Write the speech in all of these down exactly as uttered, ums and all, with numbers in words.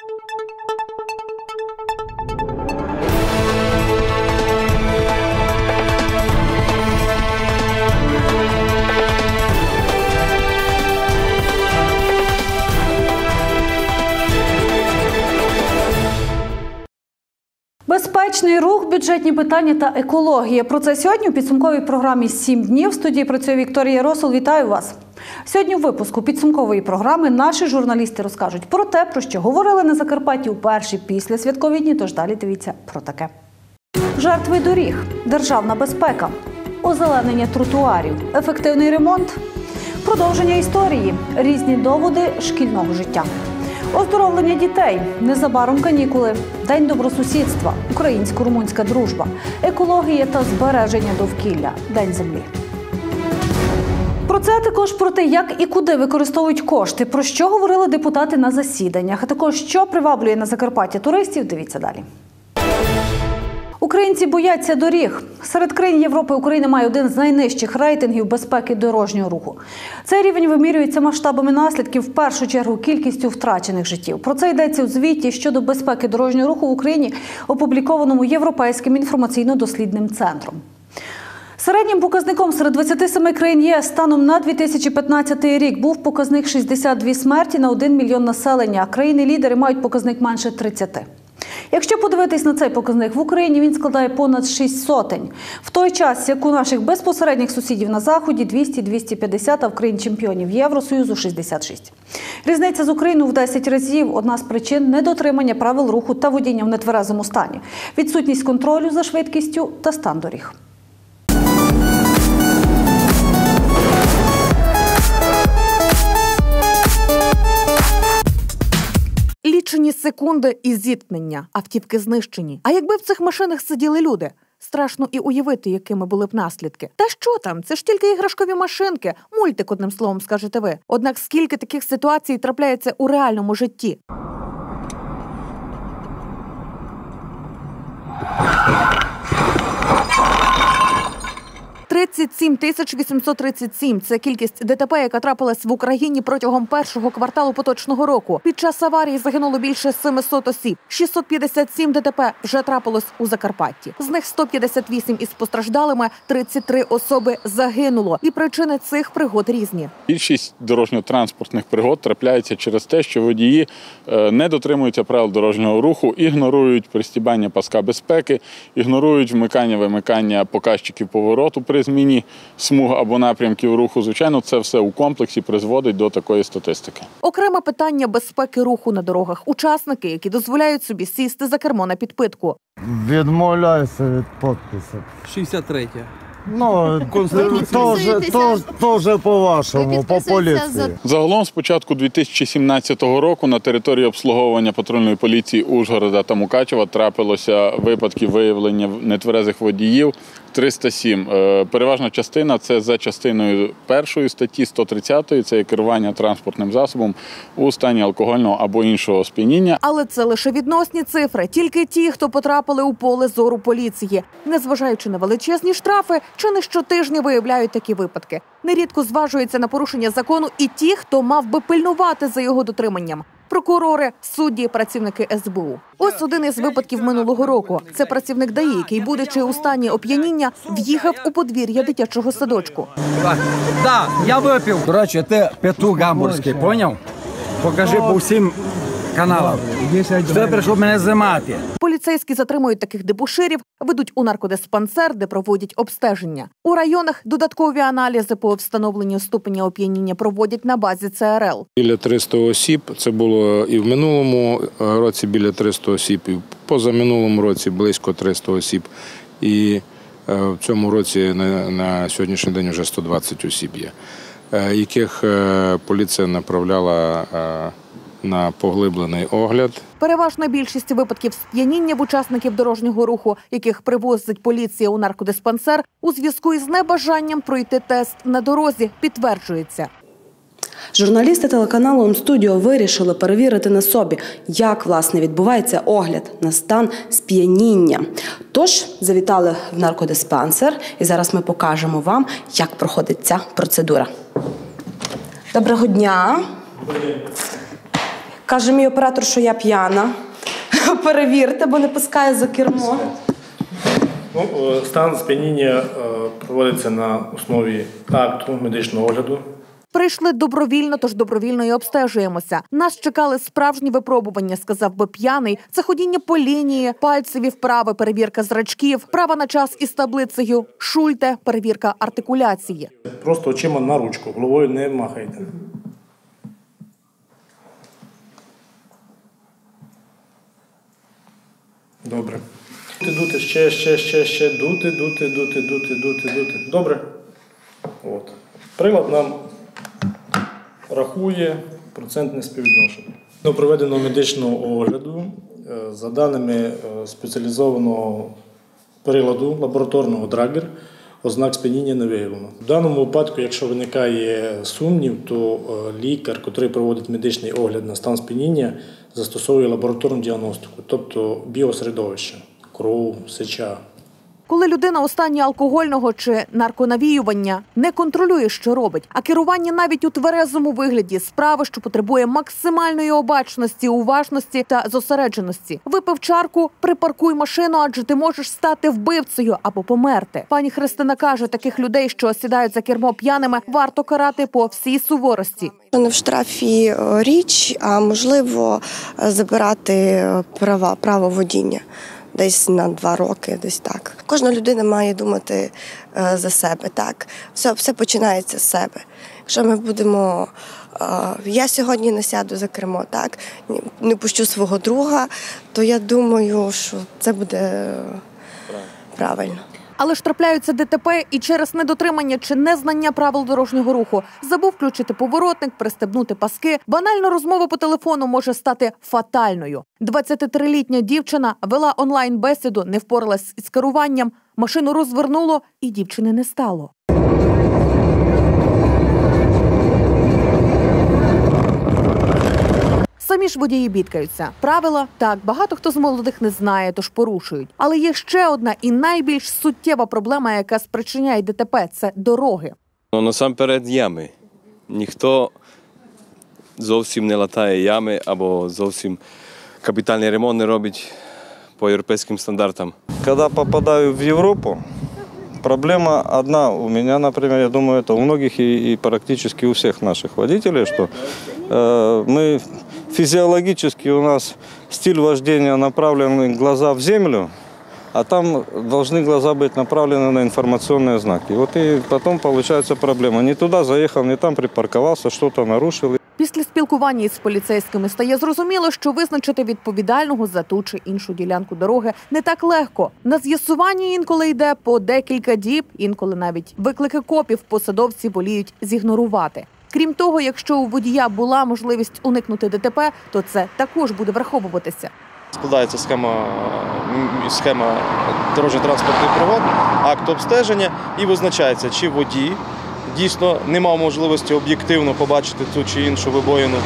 Безпечний рух, бюджетні питання та екологія. Про це сьогодні у підсумковій програмі «Сім днів». В студії працює Вікторія Росол. Вітаю вас. Сьогодні у випуску підсумкової програми наші журналісти розкажуть про те, про що говорили на Закарпатті у перші післясвяткові дні. Тож далі дивіться про таке. Жертви доріг, державна безпека, озеленення тротуарів, ефективний ремонт, продовження історії, різні доводи шкільного життя. Оздоровлення дітей, незабаром канікули, День добросусідства, українсько-румунська дружба, екологія та збереження довкілля, День землі. Про це, також про те, як і куди використовують кошти, про що говорили депутати на засіданнях, а також що приваблює на Закарпаття туристів, дивіться далі. Українці бояться доріг. Серед країн Європи Україна має один з найнижчих рейтингів безпеки дорожнього руху. Цей рівень вимірюється масштабами наслідків, в першу чергу кількістю втрачених життів. Про це йдеться у звіті щодо безпеки дорожнього руху в Україні, опублікованому Європейським інформаційно-дослідним центром. Середнім показником серед двадцяти семи країн ЄС станом на дві тисячі п'ятнадцятий рік був показник шістдесят дві смерті на один мільйон населення, а країни-лідери мають показник менше тридцяти. Якщо подивитись на цей показник, в Україні він складає понад шість сотень. В той час, як у наших безпосередніх сусідів на Заході двісті - двісті п'ятдесят, а в країн-чемпіонів Євросоюзу шістдесят шість. Різниця з Україною в десять разів – одна з причин недотримання правил руху та водіння в нетверезому стані, відсутність контролю за швидкістю та стан доріг. Лічені секунди і зіткнення, автівки знищені. А якби в цих машинах сиділи люди? Страшно і уявити, якими були б наслідки. Та що там? Це ж тільки іграшкові машинки. Мультик, одним словом, скажете ви. Однак скільки таких ситуацій трапляється у реальному житті? тридцять сім тисяч вісімсот тридцять сім – це кількість ДТП, яка трапилась в Україні протягом першого кварталу поточного року. Під час аварії загинуло більше семисот осіб. шістсот п'ятдесят сім ДТП вже трапилось у Закарпатті. З них сто п'ятдесят вісім із постраждалими, тридцять три особи загинуло. І причини цих пригод різні. Більшість дорожньо-транспортних пригод трапляється через те, що водії не дотримуються правил дорожнього руху, ігнорують пристібання паска безпеки, ігнорують вмикання-вимикання показчиків повороту при зміні смуг або напрямків руху. Звичайно, це все у комплексі призводить до такої статистики. Окреме питання безпеки руху на дорогах. Учасники, які дозволяють собі сісти за кермо на підпитку. Відмовляюся від підпису. шістдесят третє. Ну, теж по-вашому, по поліції. Загалом з початку дві тисячі сімнадцятого року на території обслуговування патрульної поліції Ужгорода та Мукачева трапилося випадків виявлення нетверезих водіїв триста сім. Переважна частина – це за частиною першої статті сто тридцятої, це керування транспортним засобом у стані алкогольного або іншого сп'яніння. Але це лише відносні цифри. Тільки ті, хто потрапили у поле зору поліції. Незважаючи на величезні штрафи, чи не щотижня виявляють такі випадки. Нерідко зважуються на порушення закону і ті, хто мав би пильнувати за його дотриманням. Прокурори, судді, працівники ес бе у. Ось один із випадків минулого року. Це працівник ДАІ, який, будучи у стані оп'яніння, в'їхав у подвір'я дитячого садочку. Так, да, я випив. До речі, ти петух гамбурзький, поняв? Покажи по всім каналам. Ти прийшов мене знімати. Поліцейські затримують таких дебоширів, ведуть у наркодиспансер, де проводять обстеження. У районах додаткові аналізи по встановленню ступеня оп'яніння проводять на базі це ер ел. Біля триста осіб, це було і в минулому році біля триста осіб, і в позаминулому році близько триста осіб. І в цьому році на, на сьогоднішній день вже сто двадцять осіб є, яких поліція направляла на поглиблений огляд. Переважна більшість випадків сп'яніння в учасників дорожнього руху, яких привозить поліція у наркодиспансер, у зв'язку із небажанням пройти тест на дорозі, підтверджується. Журналісти телеканалу «М-студіо» вирішили перевірити на собі, як, власне, відбувається огляд на стан сп'яніння. Тож, завітали в наркодиспансер, і зараз ми покажемо вам, як проходить ця процедура. Доброго дня! Каже мій оператор, що я п'яна. Перевірте, бо не пускає за кермо. Ну, стан сп'яніння проводиться на основі акту медичного огляду. Прийшли добровільно, тож добровільно і обстежуємося. Нас чекали справжні випробування, сказав би п'яний. Це ходіння по лінії, пальцеві вправи, перевірка зрачків, вправа на час із таблицею, шульте, перевірка артикуляції. Просто очима на ручку, головою не махайте. Добре. Дути, дути, ще, ще, ще, ще, дути, дути, дути, дути, дути, дути. Добре? От. Прилад нам рахує процентне співвідношення. До проведеного медичного огляду, за даними спеціалізованого приладу лабораторного Драгер, ознак сп'яніння не виявлено. В даному випадку, якщо виникає сумнів, то лікар, який проводить медичний огляд на стан сп'яніння, застосовує лабораторну діагностику, тобто біосередовище, кров, сеча. Коли людина у стані алкогольного чи нарконавіювання не контролює, що робить, а керування навіть у тверезому вигляді справи, що потребує максимальної обачності, уважності та зосередженості. Випив чарку, припаркуй машину, адже ти можеш стати вбивцею або померти. Пані Христина каже, таких людей, що сідають за кермо п'яними, варто карати по всій суворості. Не в штрафі річ, а можливо забирати права, право водіння. Десь на два роки, десь так. Кожна людина має думати е, за себе, так. Все, все починається з себе. Якщо ми будемо, е, я сьогодні не сяду за кермо, так, не пущу свого друга, то я думаю, що це буде правильно. Але ж трапляються ДТП і через недотримання чи незнання правил дорожнього руху. Забув включити поворотник, пристебнути паски. Банально розмова по телефону може стати фатальною. двадцятитрилітня дівчина вела онлайн-бесіду, не впоралась із керуванням. Машину розвернуло і дівчини не стало. Самі ж водії бідкаються. Правила, так, багато хто з молодих не знає, тож порушують. Але є ще одна і найбільш суттєва проблема, яка спричиняє ДТП – це дороги. Ну, насамперед ями. Ніхто зовсім не латає ями або зовсім капітальний ремонт не робить по європейським стандартам. Коли попадаю в Європу, проблема одна у меня, например, я думаю, это у многих и, и практически у всех наших водителей, что э, мы физиологически, у нас стиль вождения направлен глаза в землю, а там должны глаза быть направлены на информационные знаки. Вот и потом получается проблема. Не туда заехал, не там припарковался, что-то нарушил. Після спілкування із поліцейськими стає зрозуміло, що визначити відповідального за ту чи іншу ділянку дороги не так легко. На з'ясування інколи йде по декілька діб, інколи навіть виклики копів посадовці воліють зігнорувати. Крім того, якщо у водія була можливість уникнути ДТП, то це також буде враховуватися. Складається схема, схема дорожньо-транспортних пригод, акт обстеження і визначається, чи водій дійсно не мав можливості об'єктивно побачити ту чи іншу вибоїну.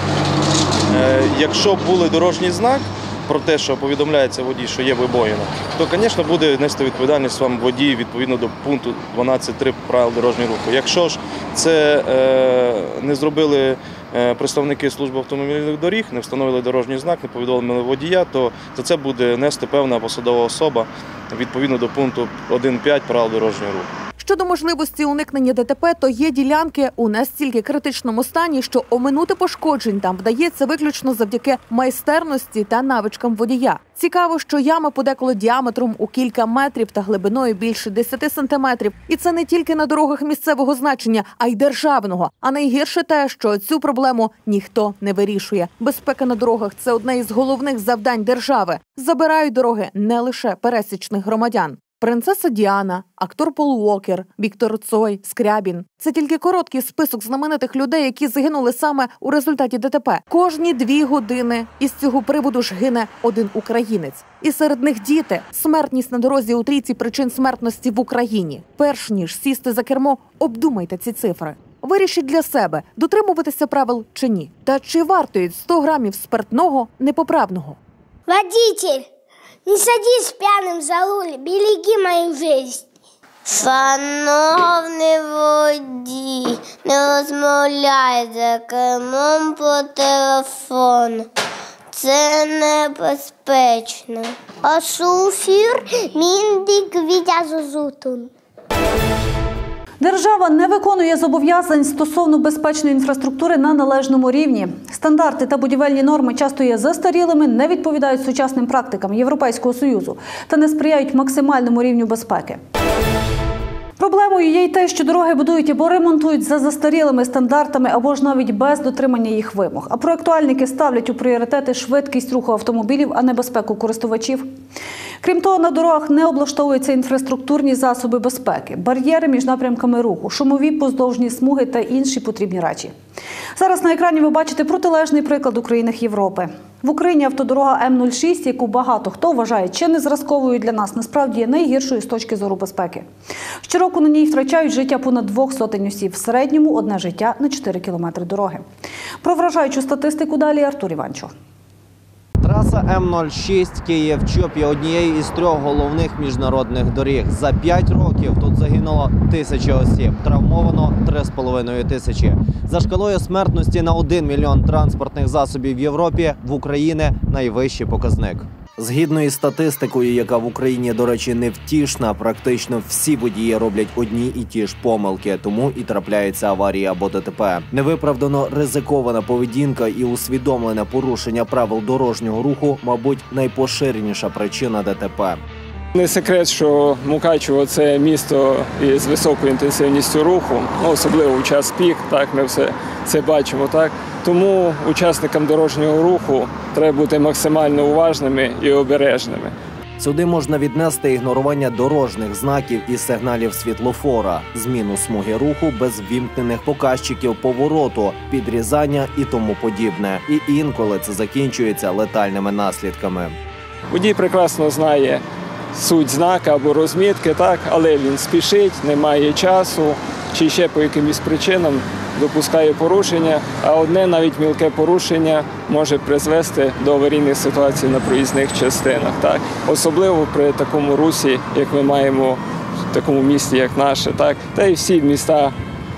Якщо були дорожній знак про те, що повідомляється водій, що є вибоїна, то, звісно, буде нести відповідальність вам водій відповідно до пункту дванадцять три правил дорожнього руху. Якщо ж це е, не зробили е, представники служби автомобільних доріг, не встановили дорожній знак, не повідомили водія, то за це буде нести певна посадова особа відповідно до пункту один п'ять правил дорожнього руху. Щодо можливості уникнення ДТП, то є ділянки у настільки критичному стані, що оминути пошкоджень там вдається виключно завдяки майстерності та навичкам водія. Цікаво, що ями подеколи діаметром у кілька метрів та глибиною більше десяти сантиметрів. І це не тільки на дорогах місцевого значення, а й державного. А найгірше те, що цю проблему ніхто не вирішує. Безпека на дорогах – це одне із головних завдань держави. Забирають дороги не лише пересічних громадян. Принцеса Діана, актор Пол Уокер, Віктор Цой, Скрябін – це тільки короткий список знаменитих людей, які загинули саме у результаті ДТП. Кожні дві години із цього приводу ж гине один українець. І серед них діти. Смертність на дорозі у трійці причин смертності в Україні. Перш ніж сісти за кермо, обдумайте ці цифри. Вирішіть для себе, дотримуватися правил чи ні. Та чи вартують сто грамів спиртного непоправного? Водитель! Не садись пьяным за руль, береги мою жизнь. Шановний водій, не розмовляй за кермом по телефону. Це небезпечно. А шофер міндик відязутун. Держава не виконує зобов'язань стосовно безпечної інфраструктури на належному рівні. Стандарти та будівельні норми часто є застарілими, не відповідають сучасним практикам Європейського Союзу та не сприяють максимальному рівню безпеки. Проблемою є й те, що дороги будують або ремонтують за застарілими стандартами, або ж навіть без дотримання їх вимог. А проєктувальники ставлять у пріоритети швидкість руху автомобілів, а не безпеку користувачів. Крім того, на дорогах не облаштовуються інфраструктурні засоби безпеки, бар'єри між напрямками руху, шумові поздовжні смуги та інші потрібні речі. Зараз на екрані ви бачите протилежний приклад у країнах Європи. В Україні автодорога М нуль шість, яку багато хто вважає чи не зразковою для нас, насправді є найгіршою з точки зору безпеки. Щороку на ній втрачають життя понад двох сотень осіб, в середньому одне життя на чотири кілометри дороги. Про вражаючу статистику далі Артур Іванчо. Траса М нуль шість Київ-Чоп є однією із трьох головних міжнародних доріг. За п'ять років тут загинуло тисячі осіб, травмовано три з половиною тисячі. За шкалою смертності на один мільйон транспортних засобів в Європі в Україні найвищий показник. Згідно із статистикою, яка в Україні, до речі, невтішна, практично всі водії роблять одні і ті ж помилки, тому і трапляється аварія або ДТП. Невиправдано ризикована поведінка і усвідомлене порушення правил дорожнього руху, мабуть, найпоширеніша причина ДТП. Не секрет, що Мукачево – це місто із високою інтенсивністю руху, особливо у час пік, так, ми все це бачимо. Так. Тому учасникам дорожнього руху треба бути максимально уважними і обережними. Сюди можна віднести ігнорування дорожніх знаків і сигналів світлофора, зміну смуги руху без ввімкнених показчиків повороту, підрізання і тому подібне. І інколи це закінчується летальними наслідками. Водій прекрасно знає суть знака або розмітки, так, але він спішить, не має часу, чи ще по якимось причинам допускає порушення, а одне навіть мілке порушення може призвести до аварійних ситуацій на проїзних частинах. Так. Особливо при такому русі, як ми маємо в такому місті, як наше, так, та й всі міста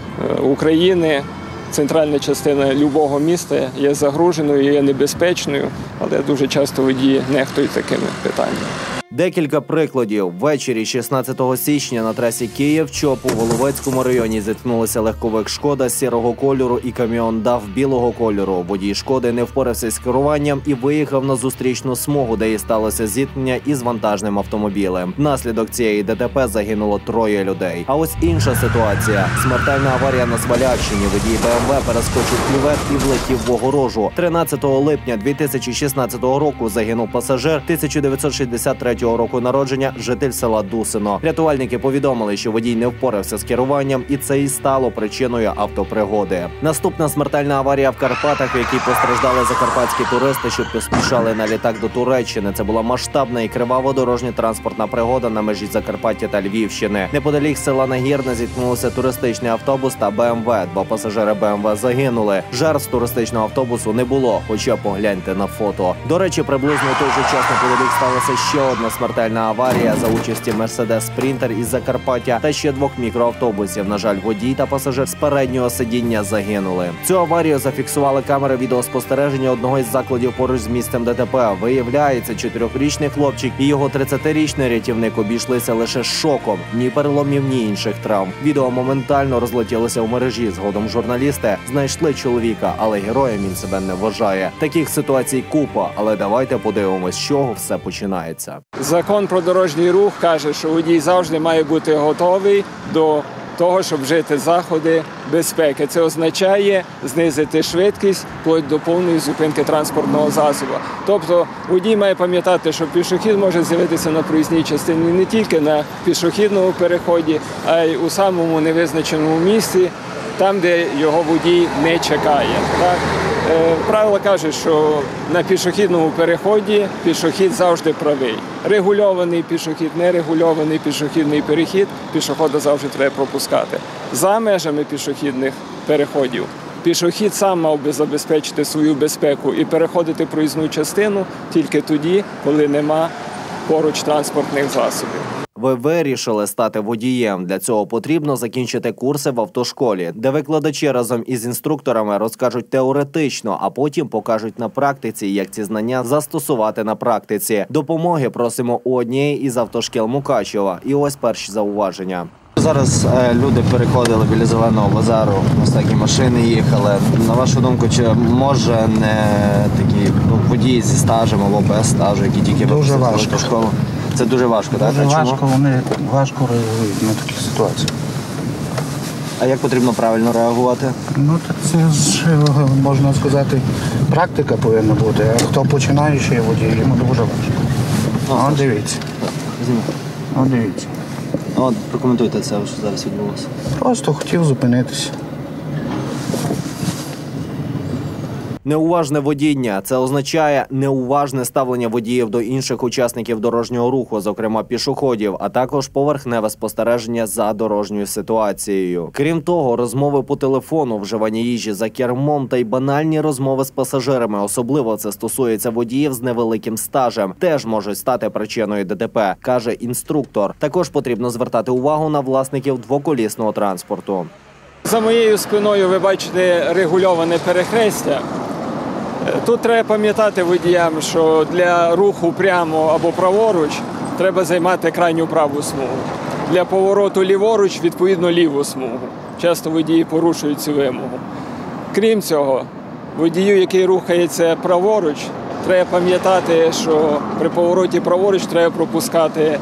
України. Центральна частина будь-якого міста є загруженою, є небезпечною, але дуже часто водії нехтують такими питаннями. Декілька прикладів. Ввечері шістнадцятого січня на трасі Київ-Чоп у Воловецькому районі зіткнулися легковик «Шкода» сірого кольору і каміон «ДАФ» білого кольору. Водій «Шкоди» не впорався з керуванням і виїхав на зустрічну смугу, де і сталося зіткнення із вантажним автомобілем. Внаслідок цієї ДТП загинуло троє людей. А ось інша ситуація. Смертельна аварія на Свалявщині. Водій Б М В перескочив кювет і влетів в огорожу. тринадцятого липня дві тисячі шістнадцятого року загинув пасажир тисяча дев'ятсот шістдесят третього року народження, житель села Дусино. Рятувальники повідомили, що водій не впорався з керуванням, і це і стало причиною автопригоди. Наступна смертельна аварія в Карпатах, в якій постраждали закарпатські туристи, що поспішали на літак до Туреччини. Це була масштабна і кривава дорожньо-транспортна пригода на межі Закарпаття та Львівщини. Неподалік села Нагірне зіткнулися туристичний автобус та Б М В. Два пасажири Б М В загинули. Жертв з туристичного автобусу не було, хоча погляньте на фото. До речі, приблизно у той же час неподалік сталося ще одна смертельна аварія за участі Мерседес Спрінтер із Закарпаття та ще двох мікроавтобусів. На жаль, водій та пасажир з переднього сидіння загинули. Цю аварію зафіксували камери відеоспостереження одного із закладів поруч з місцем ДТП. Виявляється, чотирьохрічний хлопчик і його тридцятирічний рятівник обійшлися лише шоком. Ні переломів, ні інших травм. Відео моментально розлетілося в мережі. Згодом журналісти знайшли чоловіка, але героєм він себе не вважає. Таких ситуацій купа, але давайте подивимось, з чого все починається. Закон про дорожній рух каже, що водій завжди має бути готовий до того, щоб вжити заходи безпеки. Це означає знизити швидкість вплоть до повної зупинки транспортного засобу. Тобто водій має пам'ятати, що пішохід може з'явитися на проїзній частині не тільки на пішохідному переході, а й у самому невизначеному місці, там, де його водій не чекає. Так? Правило каже, що на пішохідному переході пішохід завжди правий. Регульований пішохід, нерегульований пішохідний перехід, пішохода завжди треба пропускати. За межами пішохідних переходів пішохід сам мав би забезпечити свою безпеку і переходити проїзну частину тільки тоді, коли нема поруч транспортних засобів. Ви вирішили стати водієм. Для цього потрібно закінчити курси в автошколі, де викладачі разом із інструкторами розкажуть теоретично, а потім покажуть на практиці, як ці знання застосувати на практиці. Допомоги просимо у однієї із автошкіл Мукачева. І ось перші зауваження. Зараз е, люди переходили біля Зеленого базару, ось такі машини їхали. На вашу думку, чи може не такі ну, водії зі стажем або без стажу, які тільки випустили автошколу? Це дуже важко, так? Дуже а важко, чому? вони важко реагують на такі ситуації. А як потрібно правильно реагувати? Ну, так це ж, можна сказати, практика повинна бути. А хто починаючий водій, йому дуже важко. От дивіться. От дивіться. От, прокоментуйте це, що зараз відбулося. Просто хотів зупинитися. Неуважне водіння – це означає неуважне ставлення водіїв до інших учасників дорожнього руху, зокрема пішоходів, а також поверхневе спостереження за дорожньою ситуацією. Крім того, розмови по телефону, вживання їжі за кермом та й банальні розмови з пасажирами, особливо це стосується водіїв з невеликим стажем, теж можуть стати причиною ДТП, каже інструктор. Також потрібно звертати увагу на власників двоколісного транспорту. За моєю спиною ви бачите регульоване перехрестя. Тут треба пам'ятати водіям, що для руху прямо або праворуч треба займати крайню праву смугу. Для повороту ліворуч, відповідно, ліву смугу. Часто водії порушують цю вимогу. Крім цього, водію, який рухається праворуч, треба пам'ятати, що при повороті праворуч треба пропускати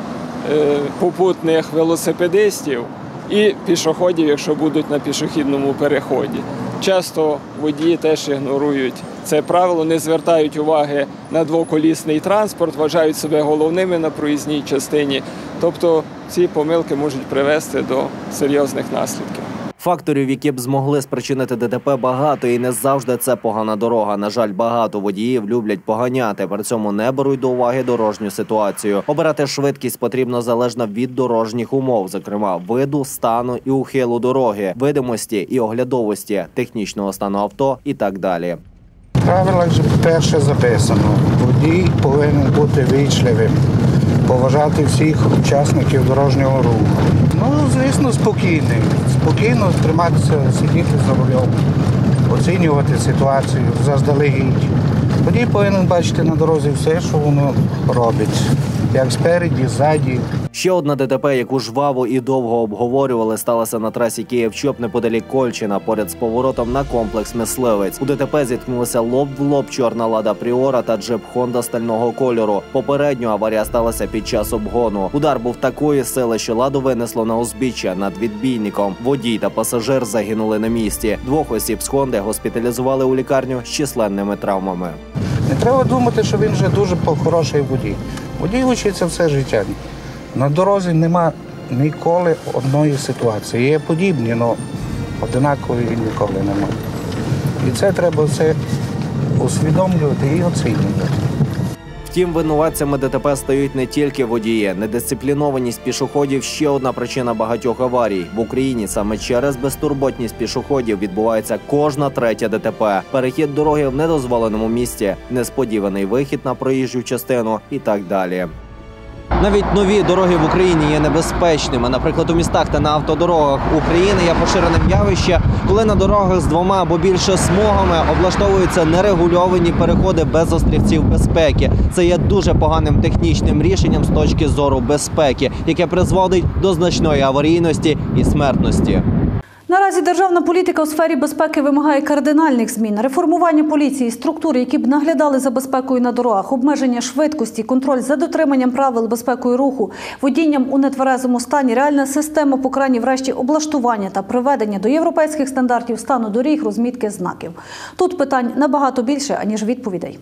попутних велосипедистів і пішоходів, якщо будуть на пішохідному переході. Часто водії теж ігнорують це правило, не звертають уваги на двоколісний транспорт, вважають себе головними на проїзній частині. Тобто ці помилки можуть привести до серйозних наслідків. Факторів, які б змогли спричинити ДТП, багато, і не завжди це погана дорога. На жаль, багато водіїв люблять поганяти, при цьому не беруть до уваги дорожню ситуацію. Обирати швидкість потрібно залежно від дорожніх умов, зокрема виду, стану і ухилу дороги, видимості і оглядовості, технічного стану авто і так далі. В правилах же перше записано. Водій повинен бути вічливим, поважати всіх учасників дорожнього руху. Ну, звісно, спокійний. Спокійно триматися, сидіти за рулем, оцінювати ситуацію заздалегідь. Водій повинен бачити на дорозі все, що воно робить. Як спереді, ззаді. Ще одна ДТП, яку жваво і довго обговорювали, сталася на трасі Київ-Чоп неподалік Кольчина, поряд з поворотом на комплекс Мисливець. У ДТП зіткнулися лоб в лоб чорна Лада Пріора та джип Хонда стального кольору. Попередньо аварія сталася під час обгону. Удар був такої сили, що Ладу винесло на узбіччя над відбійником. Водій та пасажир загинули на місці. Двох осіб з Хонди госпіталізували у лікарню з численними травмами. Не треба думати, що він вже дуже хороший водій. Водій вчиться все життя. На дорозі нема ніколи одної ситуації. Є подібні, але одинакової ніколи немає. І це треба все усвідомлювати і оцінювати. Втім, винуватцями ДТП стають не тільки водії. Недисциплінованість пішоходів – ще одна причина багатьох аварій. В Україні саме через безтурботність пішоходів відбувається кожна третя ДТП. Перехід дороги в недозволеному місці, несподіваний вихід на проїжджу частину і так далі. Навіть нові дороги в Україні є небезпечними. Наприклад, у містах та на автодорогах України є поширеним явище, коли на дорогах з двома або більше смугами облаштовуються нерегульовані переходи без острівців безпеки. Це є дуже поганим технічним рішенням з точки зору безпеки, яке призводить до значної аварійності і смертності. Наразі державна політика у сфері безпеки вимагає кардинальних змін. Реформування поліції, структури, які б наглядали за безпекою на дорогах, обмеження швидкості, контроль за дотриманням правил безпеки руху, водінням у нетверезому стані, реальна система покарань, врешті облаштування та приведення до європейських стандартів стану доріг, розмітки знаків. Тут питань набагато більше, аніж відповідей.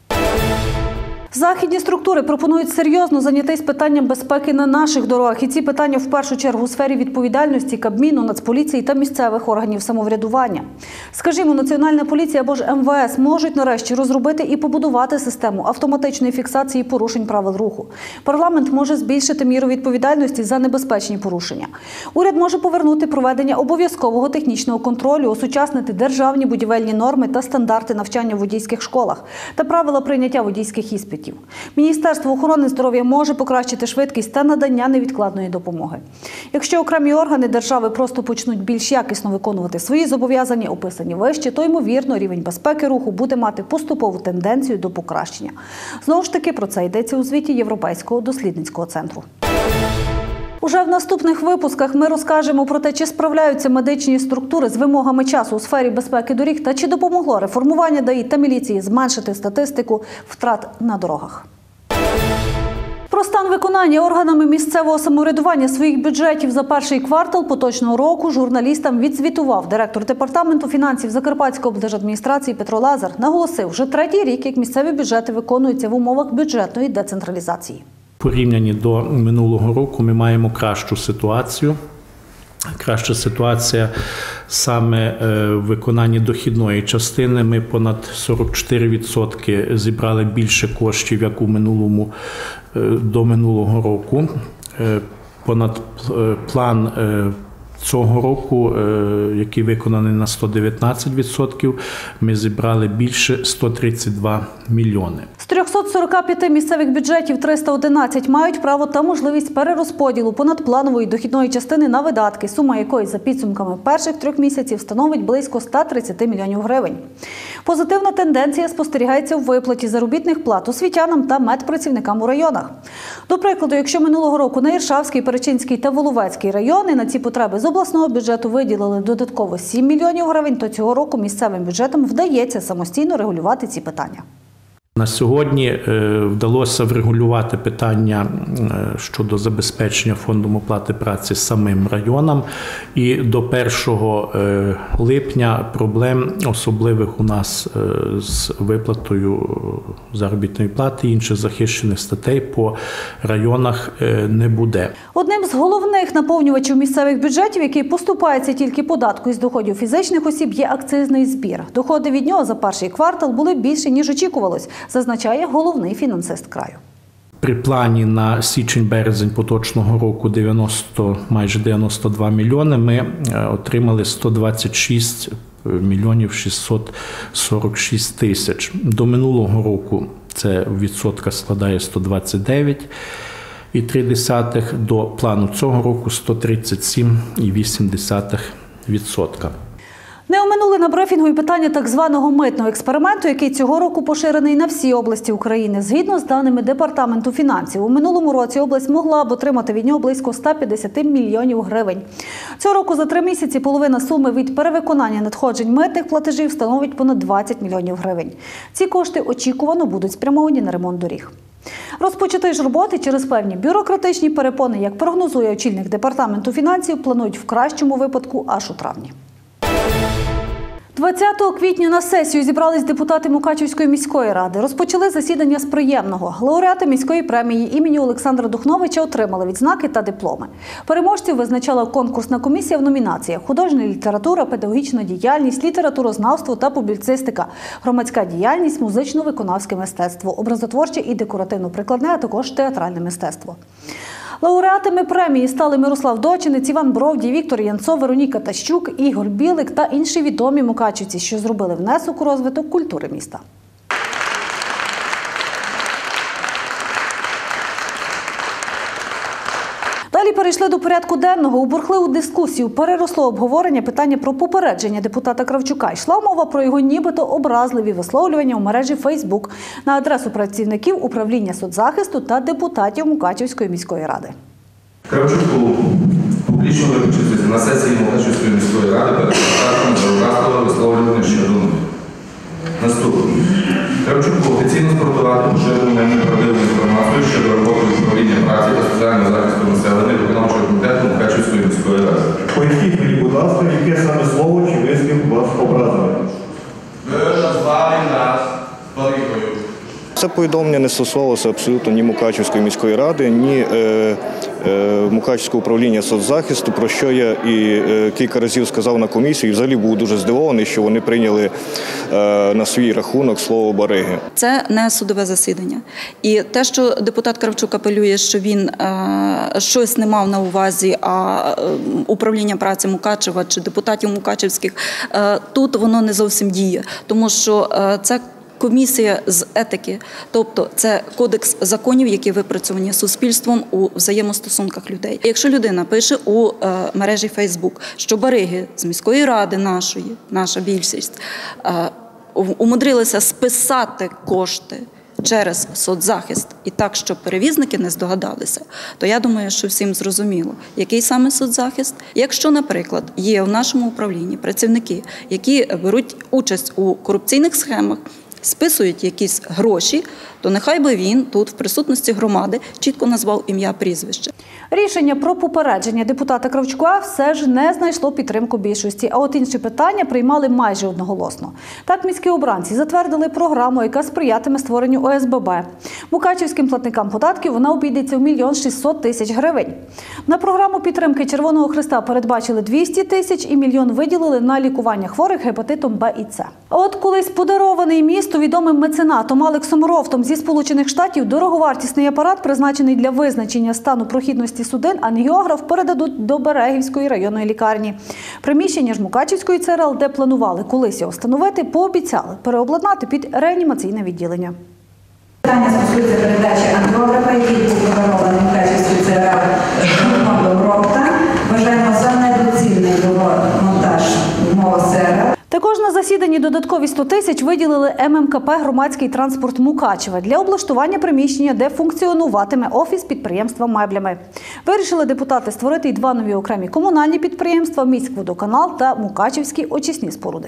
Західні структури пропонують серйозно зайнятися питанням безпеки на наших дорогах. І ці питання в першу чергу у сфері відповідальності Кабміну, Нацполіції та місцевих органів самоврядування. Скажімо, Національна поліція або ж ем ве ес можуть нарешті розробити і побудувати систему автоматичної фіксації порушень правил руху. Парламент може збільшити міру відповідальності за небезпечні порушення. Уряд може повернути проведення обов'язкового технічного контролю, осучаснити державні будівельні норми та стандарти навчання в водійських школах та правила прийняття водійських іспитів. ліків. Міністерство охорони здоров'я може покращити швидкість та надання невідкладної допомоги. Якщо окремі органи держави просто почнуть більш якісно виконувати свої зобов'язання, описані вище, то, ймовірно, рівень безпеки руху буде мати поступову тенденцію до покращення. Знову ж таки, про це йдеться у звіті Європейського дослідницького центру. Уже в наступних випусках ми розкажемо про те, чи справляються медичні структури з вимогами часу у сфері безпеки доріг та чи допомогло реформування ДАІ та міліції зменшити статистику втрат на дорогах. Про стан виконання органами місцевого самоврядування своїх бюджетів за перший квартал поточного року журналістам відзвітував директор департаменту фінансів Закарпатської облдержадміністрації Петро Лазар. Наголосив, вже третій рік, як місцеві бюджети виконуються в умовах бюджетної децентралізації. Порівняні до минулого року ми маємо кращу ситуацію. Краща ситуація саме в виконанні дохідної частини. Ми понад сорок чотири відсотки зібрали більше коштів, як у минулому, до минулого року. Понад план цього року, який виконаний на сто дев'ятнадцять відсотків, ми зібрали більше сто тридцять два мільйони. З трьохсот сорока п'яти місцевих бюджетів триста одинадцять мають право та можливість перерозподілу понадпланової дохідної частини на видатки, сума якої за підсумками перших трьох місяців становить близько ста тридцяти мільйонів гривень. Позитивна тенденція спостерігається в виплаті заробітних плат освітянам та медпрацівникам у районах. До прикладу, якщо минулого року на Іршавський, Перечинський та Воловецький райони на ці потреби з обласного бюджету виділили додатково сім мільйонів гривень, то цього року місцевим бюджетам вдається самостійно регулювати ці питання. На сьогодні вдалося врегулювати питання щодо забезпечення фондом оплати праці самим районам. І до першого липня проблем особливих у нас з виплатою заробітної плати і інших захищених статей по районах не буде. Одним з головних наповнювачів місцевих бюджетів, який поступається тільки податку із доходів фізичних осіб, є акцизний збір. Доходи від нього за перший квартал були більше, ніж очікувалось, зазначає головний фінансист краю. При плані на січень-березень поточного року дев'яносто, майже дев'яносто два мільйони ми отримали сто двадцять шість мільйонів шістсот сорок шість тисяч. До минулого року це в відсотках складає сто двадцять дев'ять і три десятих, до плану цього року сто тридцять сім і вісім десятих відсотка. Не оминули на брифінгу і питання так званого митного експерименту, який цього року поширений на всі області України. Згідно з даними Департаменту фінансів, у минулому році область могла б отримати від нього близько ста п'ятдесят мільйонів гривень. Цього року за три місяці половина суми від перевиконання надходжень митних платежів становить понад двадцять мільйонів гривень. Ці кошти очікувано будуть спрямовані на ремонт доріг. Розпочати ж роботи через певні бюрократичні перепони, як прогнозує очільник Департаменту фінансів, планують в кращому випадку аж у травні. двадцятого квітня на сесію зібрались депутати Мукачівської міської ради. Розпочали засідання з приємного. Лауреати міської премії імені Олександра Духновича отримали відзнаки та дипломи. Переможців визначала конкурсна комісія в номінаціях: художня література, педагогічна діяльність, літературознавство та публіцистика, громадська діяльність, музично-виконавське мистецтво, образотворче і декоративно-прикладне, а також театральне мистецтво. Лауреатами премії стали Мирослав Дочинець, Іван Бровдій, Віктор Янцов, Вероніка Тащук, Ігор Білик та інші відомі мукачівці, що зробили внесок у розвиток культури міста. Далі перейшли до порядку денного. У бурхливу дискусію переросло обговорення питання про попередження депутата Кравчука. Йшла мова про його нібито образливі висловлювання у мережі Фейсбук на адресу працівників управління соцзахисту та депутатів Мукачівської міської ради. Кравчук публічно виключився на сесії Мукачівської міської ради перед депутатами за образливе висловлювання щодо думки. Наступне. Кравчук офіційно спротивати поширення неправдивої інформації щодо роботи управління праці та соціального захисту населення виконавчого комітету Мукачівської міської ради. Поясніть мені, будь ласка, яке саме слово чи вислів вас образили? Ви назвали нас баригою. Це повідомлення не стосувалося абсолютно ні Мукачівської міської ради, ні е, е, Мукачівського управління соцзахисту, про що я і е, кілька разів сказав на комісії, і взагалі був дуже здивований, що вони прийняли е, на свій рахунок слово «бариги». Це не судове засідання. І те, що депутат Кравчук апелює, що він е, щось не мав на увазі, а е, управління праці Мукачева чи депутатів мукачівських, е, тут воно не зовсім діє, тому що е, це комісія з етики, тобто це кодекс законів, які випрацьовані суспільством у взаємостосунках людей. Якщо людина пише у е, мережі Фейсбук, що бариги з міської ради нашої, наша більшість, е, умудрилися списати кошти через соцзахист і так, щоб перевізники не здогадалися, то я думаю, що всім зрозуміло, який саме соцзахист. Якщо, наприклад, є в нашому управлінні працівники, які беруть участь у корупційних схемах, списують якісь гроші, то нехай би він тут в присутності громади чітко назвав ім'я, прізвище. Рішення про попередження депутата Кравчука все ж не знайшло підтримку більшості, а от інші питання приймали майже одноголосно. Так, міські обранці затвердили програму, яка сприятиме створенню О С Б Б. Мукачівським платникам податків вона обійдеться в мільйон шістсот тисяч гривень. На програму підтримки Червоного Хреста передбачили двісті тисяч і мільйон виділили на лікування хворих гепатитом Б і С. А от колись подарований місту відомим меценатом Алексом Рофтом зі Сполучених Штатів дороговартісний апарат, призначений для визначення стану прохідності судин, ангіограф передадуть до Берегівської районної лікарні. Приміщення ж Мукачівської Це Ер Ел, де планували колись його встановити, пообіцяли переобладнати під реанімаційне відділення. Питання стосується передачі ангіографа, який був подарований Мукачівської Це Ер Ел до Рофта. Вважаємо за недоцільний монтаж мого Це Ер Ел. Також на засіданні додаткові сто тисяч виділили Ем Ем Ка Пе «Громадський транспорт Мукачева» для облаштування приміщення, де функціонуватиме офіс підприємства меблями. Вирішили депутати створити й два нові окремі комунальні підприємства – «Міськводоканал» та «Мукачівські очисні споруди».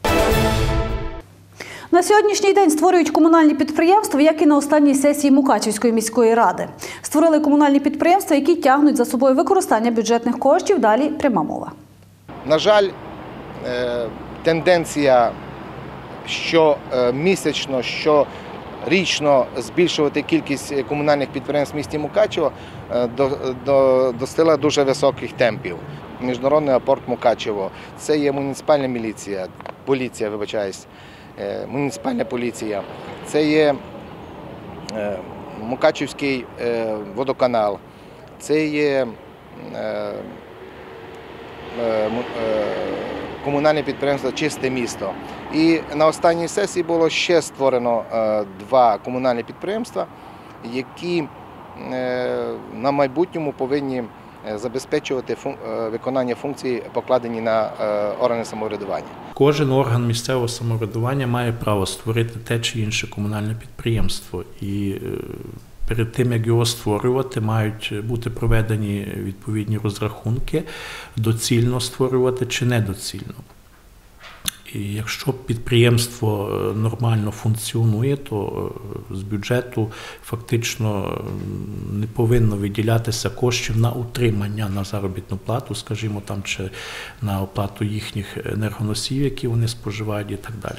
На сьогоднішній день створюють комунальні підприємства, як і на останній сесії Мукачівської міської ради. Створили комунальні підприємства, які тягнуть за собою використання бюджетних коштів. Далі пряма мова. На жаль, тенденція щомісячно, щорічно збільшувати кількість комунальних підприємств в місті Мукачево достигла дуже високих темпів. Міжнародний аеропорт Мукачево, це є муніципальна міліція, поліція, вибачаюсь, муніципальна поліція, це є Мукачівський водоканал, це є комунальне підприємство «Чисте місто». І на останній сесії було ще створено два комунальні підприємства, які на майбутньому повинні забезпечувати виконання функцій, покладені на органи самоврядування. Кожен орган місцевого самоврядування має право створити те чи інше комунальне підприємство. І перед тим, як його створювати, мають бути проведені відповідні розрахунки, доцільно створювати чи недоцільно. І якщо підприємство нормально функціонує, то з бюджету фактично не повинно виділятися коштів на утримання, на заробітну плату, скажімо, там, чи на оплату їхніх енергоносіїв, які вони споживають і так далі.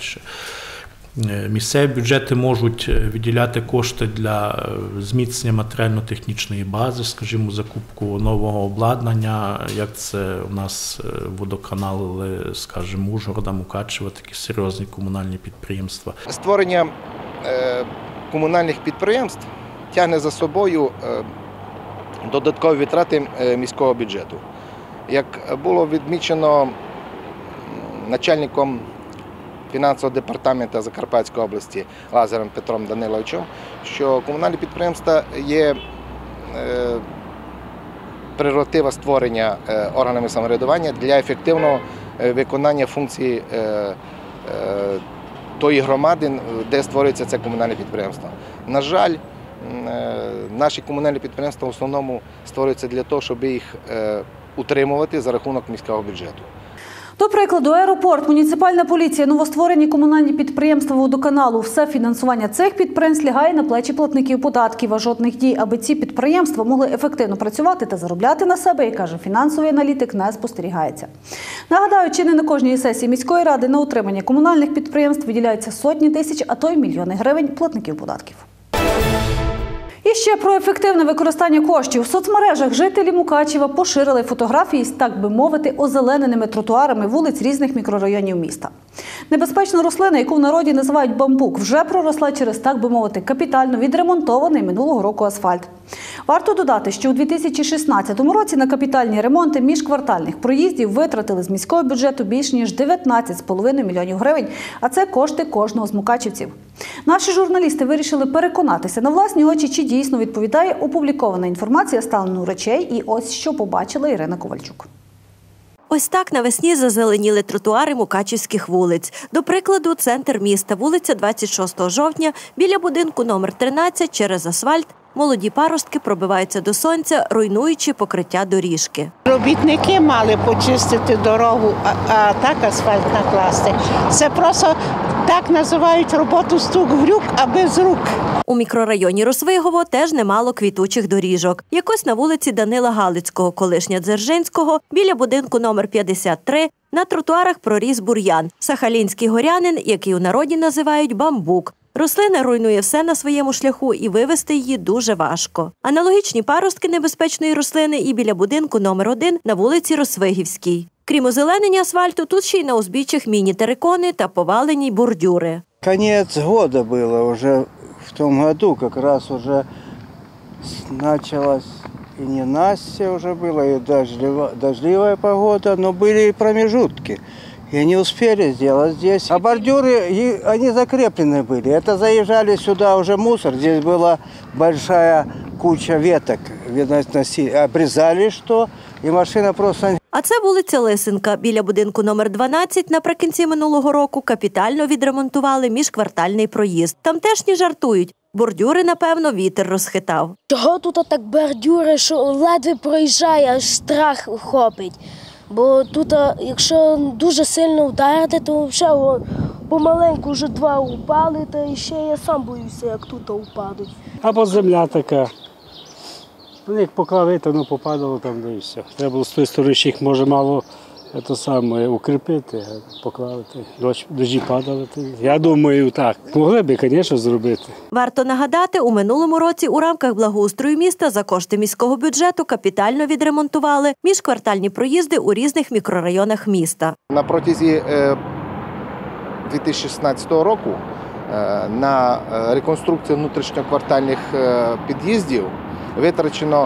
Місцеві бюджети можуть виділяти кошти для зміцнення матеріально-технічної бази, скажімо, закупку нового обладнання, як це у нас водоканали, скажімо, Ужгорода, Мукачева, такі серйозні комунальні підприємства. Створення комунальних підприємств тягне за собою додаткові витрати міського бюджету. Як було відмічено начальником фінансового департаменту Закарпатської області Лазарем Петром Даниловичем, що комунальні підприємства є е, прерогатива створення е, органами самоврядування для ефективного е, виконання функцій е, е, тої громади, де створюється це комунальне підприємство. На жаль, е, наші комунальні підприємства в основному створюються для того, щоб їх е, утримувати за рахунок міського бюджету. До прикладу, аеропорт, муніципальна поліція, новостворені комунальні підприємства водоканалу – все фінансування цих підприємств лягає на плечі платників податків, а жодних дій, аби ці підприємства могли ефективно працювати та заробляти на себе, як каже фінансовий аналітик, не спостерігається. Нагадаю, чи не на кожній сесії міської ради на утримання комунальних підприємств виділяються сотні тисяч, а то й мільйони гривень платників податків. І ще про ефективне використання коштів. В соцмережах жителі Мукачева поширили фотографії з, так би мовити, озелененими тротуарами вулиць різних мікрорайонів міста. Небезпечна рослина, яку в народі називають бамбук, вже проросла через, так би мовити, капітально відремонтований минулого року асфальт. Варто додати, що у дві тисячі шістнадцятому році на капітальні ремонти міжквартальних проїздів витратили з міського бюджету більш ніж дев'ятнадцять з половиною мільйонів гривень, а це кошти кожного з мукачівців. Наші журналісти вирішили переконатися на власні очі, чи дійсно відповідає опублікована інформація стану речей, і ось що побачила Ірина Ковальчук. Ось так навесні зазеленіли тротуари мукачівських вулиць. До прикладу, центр міста, вулиця двадцять шостого жовтня, біля будинку номер тринадцять через асфальт молоді паростки пробиваються до сонця, руйнуючи покриття доріжки. Робітники мали почистити дорогу, а, а так асфальт накласти. Це просто так називають роботу стук-грюк, а без рук. У мікрорайоні Росвигово теж немало квітучих доріжок. Якось на вулиці Данила Галицького, колишня Дзержинського, біля будинку номер п'ятдесят три, на тротуарах проріс бур'ян – сахалінський горянин, який у народі називають бамбук. Рослина руйнує все на своєму шляху і вивезти її дуже важко. Аналогічні паростки небезпечної рослини і біля будинку номер один на вулиці Росвигівській. Крім озеленення асфальту, тут ще й на узбіччях міні-терикони та повалені бордюри. Конец года было уже, в том году как раз уже началась и ненастье уже было, и дождливая, дождливая погода, но были и промежутки. И не успели сделать здесь. А бордюры, они закреплены были. Это заезжали сюда уже мусор. Здесь была большая куча веток. Обрезали что, и машина просто... А це вулиця Лисенка. Біля будинку номер дванадцять наприкінці минулого року капітально відремонтували міжквартальний проїзд. Тамтешні жартують. Бордюри, напевно, вітер розхитав. Чого тут так бордюри, що ледве проїжджає, аж страх хопить. Бо тут, якщо дуже сильно вдарити, то взагалі помаленьку вже два упали, та ще я сам боюся, як тут упадуть. Або земля така. Ну, як поклали, то воно попадало там, де і все. Треба було з тої сторони, що їх може мало це саме укріпити, поклали. Дощ, дощі падали. Я думаю, так. Могли б, звісно, зробити. Варто нагадати, у минулому році у рамках благоустрою міста за кошти міського бюджету капітально відремонтували міжквартальні проїзди у різних мікрорайонах міста. На протязі дві тисячі шістнадцятого року на реконструкцію внутрішньоквартальних під'їздів витрачено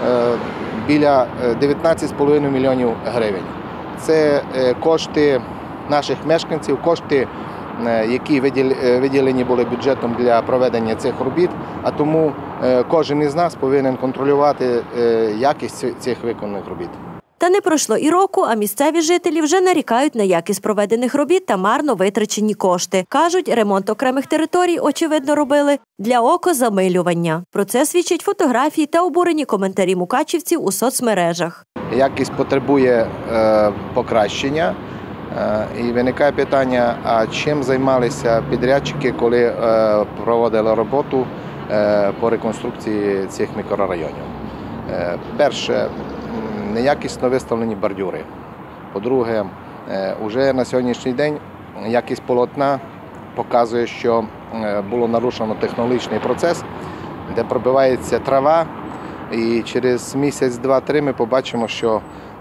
біля дев'ятнадцять з половиною мільйонів гривень. Це кошти наших мешканців, кошти, які виділені були бюджетом для проведення цих робіт, а тому кожен із нас повинен контролювати якість цих виконаних робіт. Та не пройшло і року, а місцеві жителі вже нарікають на якість проведених робіт та марно витрачені кошти. Кажуть, ремонт окремих територій, очевидно, робили для окозамилювання. Про це свідчать фотографії та обурені коментарі мукачівців у соцмережах. Якість потребує е, покращення. Е, і виникає питання, а чим займалися підрядчики, коли е, проводили роботу е, по реконструкції цих мікрорайонів. Е, перше, неякісно виставлені бордюри. По-друге, вже на сьогоднішній день якість полотна показує, що було нарушено технологічний процес, де пробивається трава, і через місяць, два-три ми побачимо, що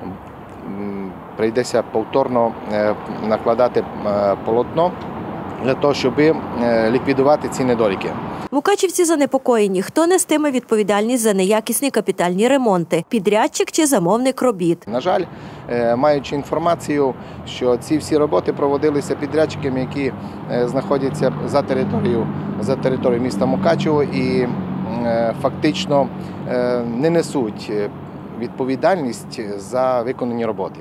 прийдеться повторно накладати полотно для того, щоб ліквідувати ці недоліки. Мукачівці занепокоєні, хто нестиме відповідальність за неякісні капітальні ремонти – підрядчик чи замовник робіт. На жаль, маючи інформацію, що ці всі роботи проводилися підрядчиками, які знаходяться за територією, за територією міста Мукачево і фактично не несуть відповідальність за виконані роботи.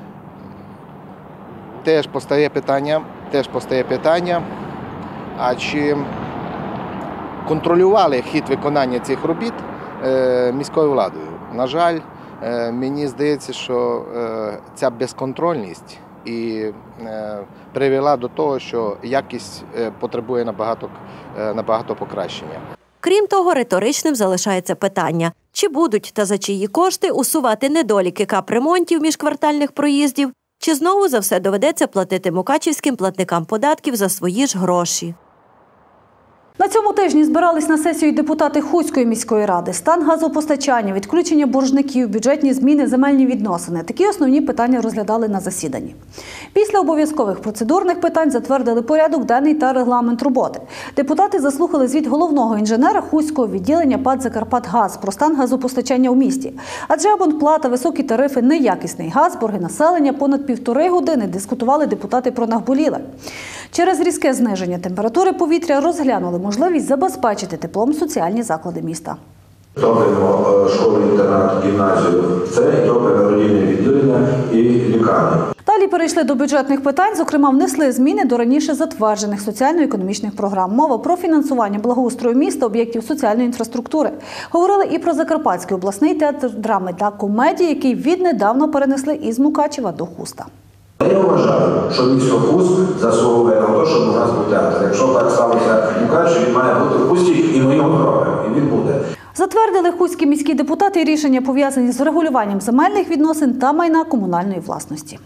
Теж постає питання, теж постає питання, а чи контролювали хід виконання цих робіт міською владою. На жаль, мені здається, що ця безконтрольність і привела до того, що якість потребує набагато, набагато покращення. Крім того, риторичним залишається питання, чи будуть та за чиї кошти усувати недоліки капремонтів міжквартальних проїздів, чи знову за все доведеться платити мукачівським платникам податків за свої ж гроші. На цьому тижні збирались на сесію депутати Хуської міської ради. Стан газопостачання, відключення боржників, бюджетні зміни, земельні відносини. Такі основні питання розглядали на засіданні. Після обов'язкових процедурних питань затвердили порядок денний та регламент роботи. Депутати заслухали звіт головного інженера Хуського відділення ПАТ «Закарпатгаз» про стан газопостачання у місті. Адже абонплата, високі тарифи, неякісний газ, борги населення, понад півтори години дискутували депутати про наболіле. Через різке зниження температури повітря розглянули можливість забезпечити теплом соціальні заклади міста. Топимо школу-інтернат, гімназію, це і топимо родинне відділення і лікарні. Далі перейшли до бюджетних питань, зокрема внесли зміни до раніше затверджених соціально-економічних програм. Мова про фінансування благоустрою міста, об'єктів соціальної інфраструктури. Говорили і про Закарпатський обласний театр драми та комедії, який віднедавна перенесли із Мукачева до Хуста. Я вважаю, що місто Хуст заслуговує на те, щоб у нас був театр. Якщо так сталося в Мукачеві, він має бути в Хусті, і ми його зробимо, і він буде. Затвердили хуські міські депутати рішення, пов'язані з регулюванням земельних відносин та майна комунальної власності.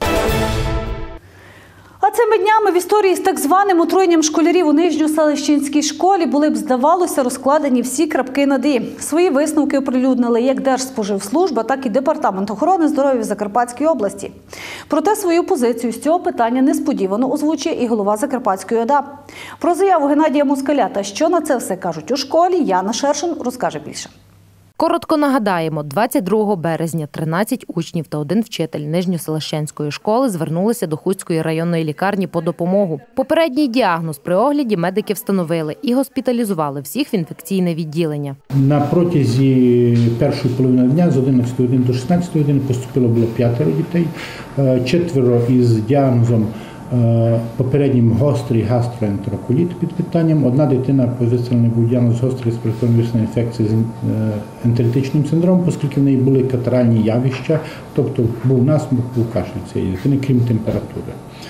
А цими днями в історії з так званим отруєнням школярів у Нижньоселищенській школі були б, здавалося, розкладені всі крапки над «і». Свої висновки оприлюднили як Держспоживслужба, так і Департамент охорони здоров'я в Закарпатській області. Проте свою позицію з цього питання несподівано озвучує і голова Закарпатської ОДА. Про заяву Геннадія Москаля та що на це все кажуть у школі, Яна Шершин розкаже більше. Коротко нагадаємо, двадцять другого березня тринадцять учнів та один вчитель Нижньоселищенської школи звернулися до Хуської районної лікарні по допомогу. Попередній діагноз при огляді медики встановили і госпіталізували всіх в інфекційне відділення. На протязі першої половини дня з одинадцятої години до шістнадцятої години поступило було п'ятеро дітей, четверо із діагнозом попереднім гострий гастроентероколіт під питанням. Одна дитина виставлена був діагноз гострої респіраторної вірусної інфекції з ентеритичним синдромом, оскільки в неї були катаральні явища, тобто був насморк, був кашель цієї дитини, крім температури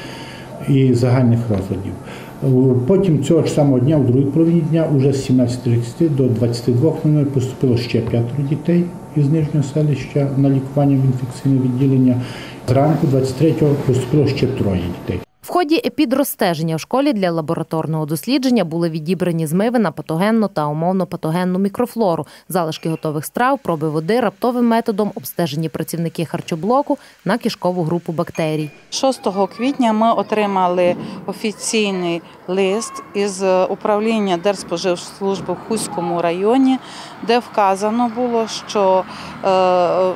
і загальних розладів. Потім цього ж самого дня, у другій половині дня, уже з сімнадцяти тридцять до двадцяти двох поступило ще п'ятеро дітей із Нижнього селища на лікування в інфекційне відділення. Зранку двадцять третього поступило ще троє дітей. В ході епідрозстеження в школі для лабораторного дослідження були відібрані змиви на патогенну та умовно-патогенну мікрофлору, залишки готових страв, проби води, раптовим методом обстежені працівники харчоблоку на кишкову групу бактерій. шостого квітня ми отримали офіційний лист із управління Держспоживслужби в Хуському районі, де вказано було, що е,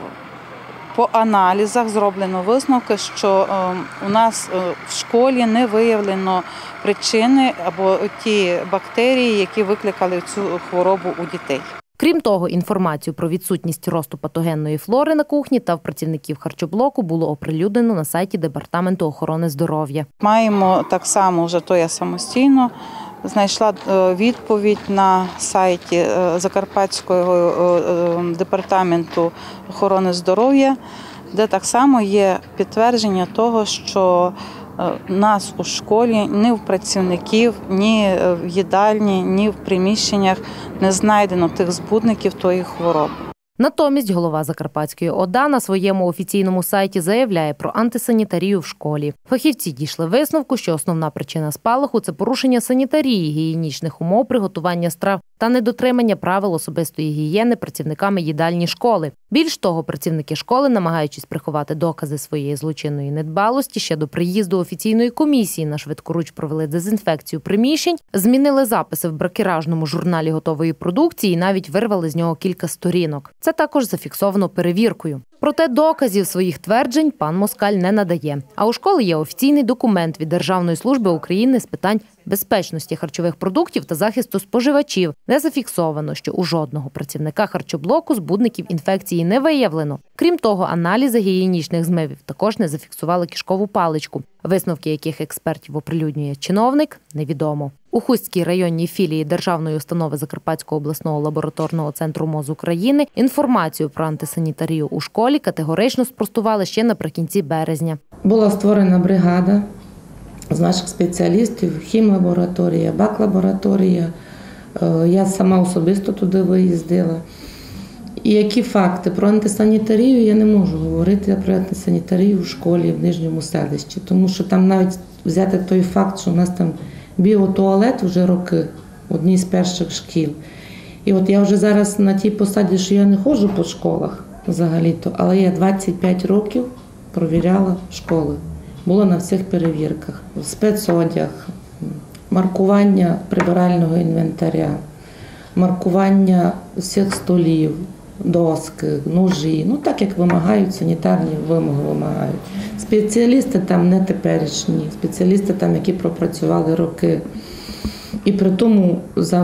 по аналізах зроблено висновки, що у нас в школі не виявлено причини або ті бактерії, які викликали цю хворобу у дітей. Крім того, інформацію про відсутність росту патогенної флори на кухні та в працівників харчоблоку було оприлюднено на сайті Департаменту охорони здоров'я. Маємо так само, вже то я самостійно знайшла відповідь на сайті Закарпатського департаменту охорони здоров'я, де так само є підтвердження того, що нас у школі ні в працівників, ні в їдальні, ні в приміщеннях не знайдено тих збудників тої хвороби. Натомість голова Закарпатської ОДА на своєму офіційному сайті заявляє про антисанітарію в школі. Фахівці дійшли висновку, що основна причина спалаху – це порушення санітарії, гігієнічних умов приготування страв та недотримання правил особистої гігієни працівниками їдальні школи. Більш того, працівники школи, намагаючись приховати докази своєї злочинної недбалості, ще до приїзду офіційної комісії на швидкоруч провели дезінфекцію приміщень, змінили записи в бракеражному журналі готової продукції і навіть вирвали з нього кілька сторінок. Це також зафіксовано перевіркою. Проте доказів своїх тверджень пан Москаль не надає. А у школи є офіційний документ від Державної служби України з питань безпечності харчових продуктів та захисту споживачів, де зафіксовано, що у жодного працівника харчоблоку збудників інфекції не виявлено. Крім того, аналізи гігієнічних змивів також не зафіксували кишкову паличку, висновки яких експертів оприлюднює чиновник, невідомо. У Хустській районній філії Державної установи Закарпатського обласного лабораторного центру МОЗ України інформацію про антисанітарію у школі категорично спростували ще наприкінці березня. Була створена бригада з наших спеціалістів, хімлабораторія, бак-лабораторія. Я сама особисто туди виїздила. І які факти про антисанітарію, я не можу говорити про антисанітарію в школі в Нижньому селищі, тому що там навіть взяти той факт, що у нас там біотуалет вже роки в одній з перших шкіл. І от я вже зараз на тій посаді, що я не ходжу по школах взагалі-то, але я двадцять п'ять років провіряла школи. Була на всіх перевірках. Спецодяг, маркування прибирального інвентаря, маркування всіх столів, доски, ножі, ну так як вимагають, санітарні вимоги вимагають. Спеціалісти там не теперішні, спеціалісти там, які пропрацювали роки. І при тому за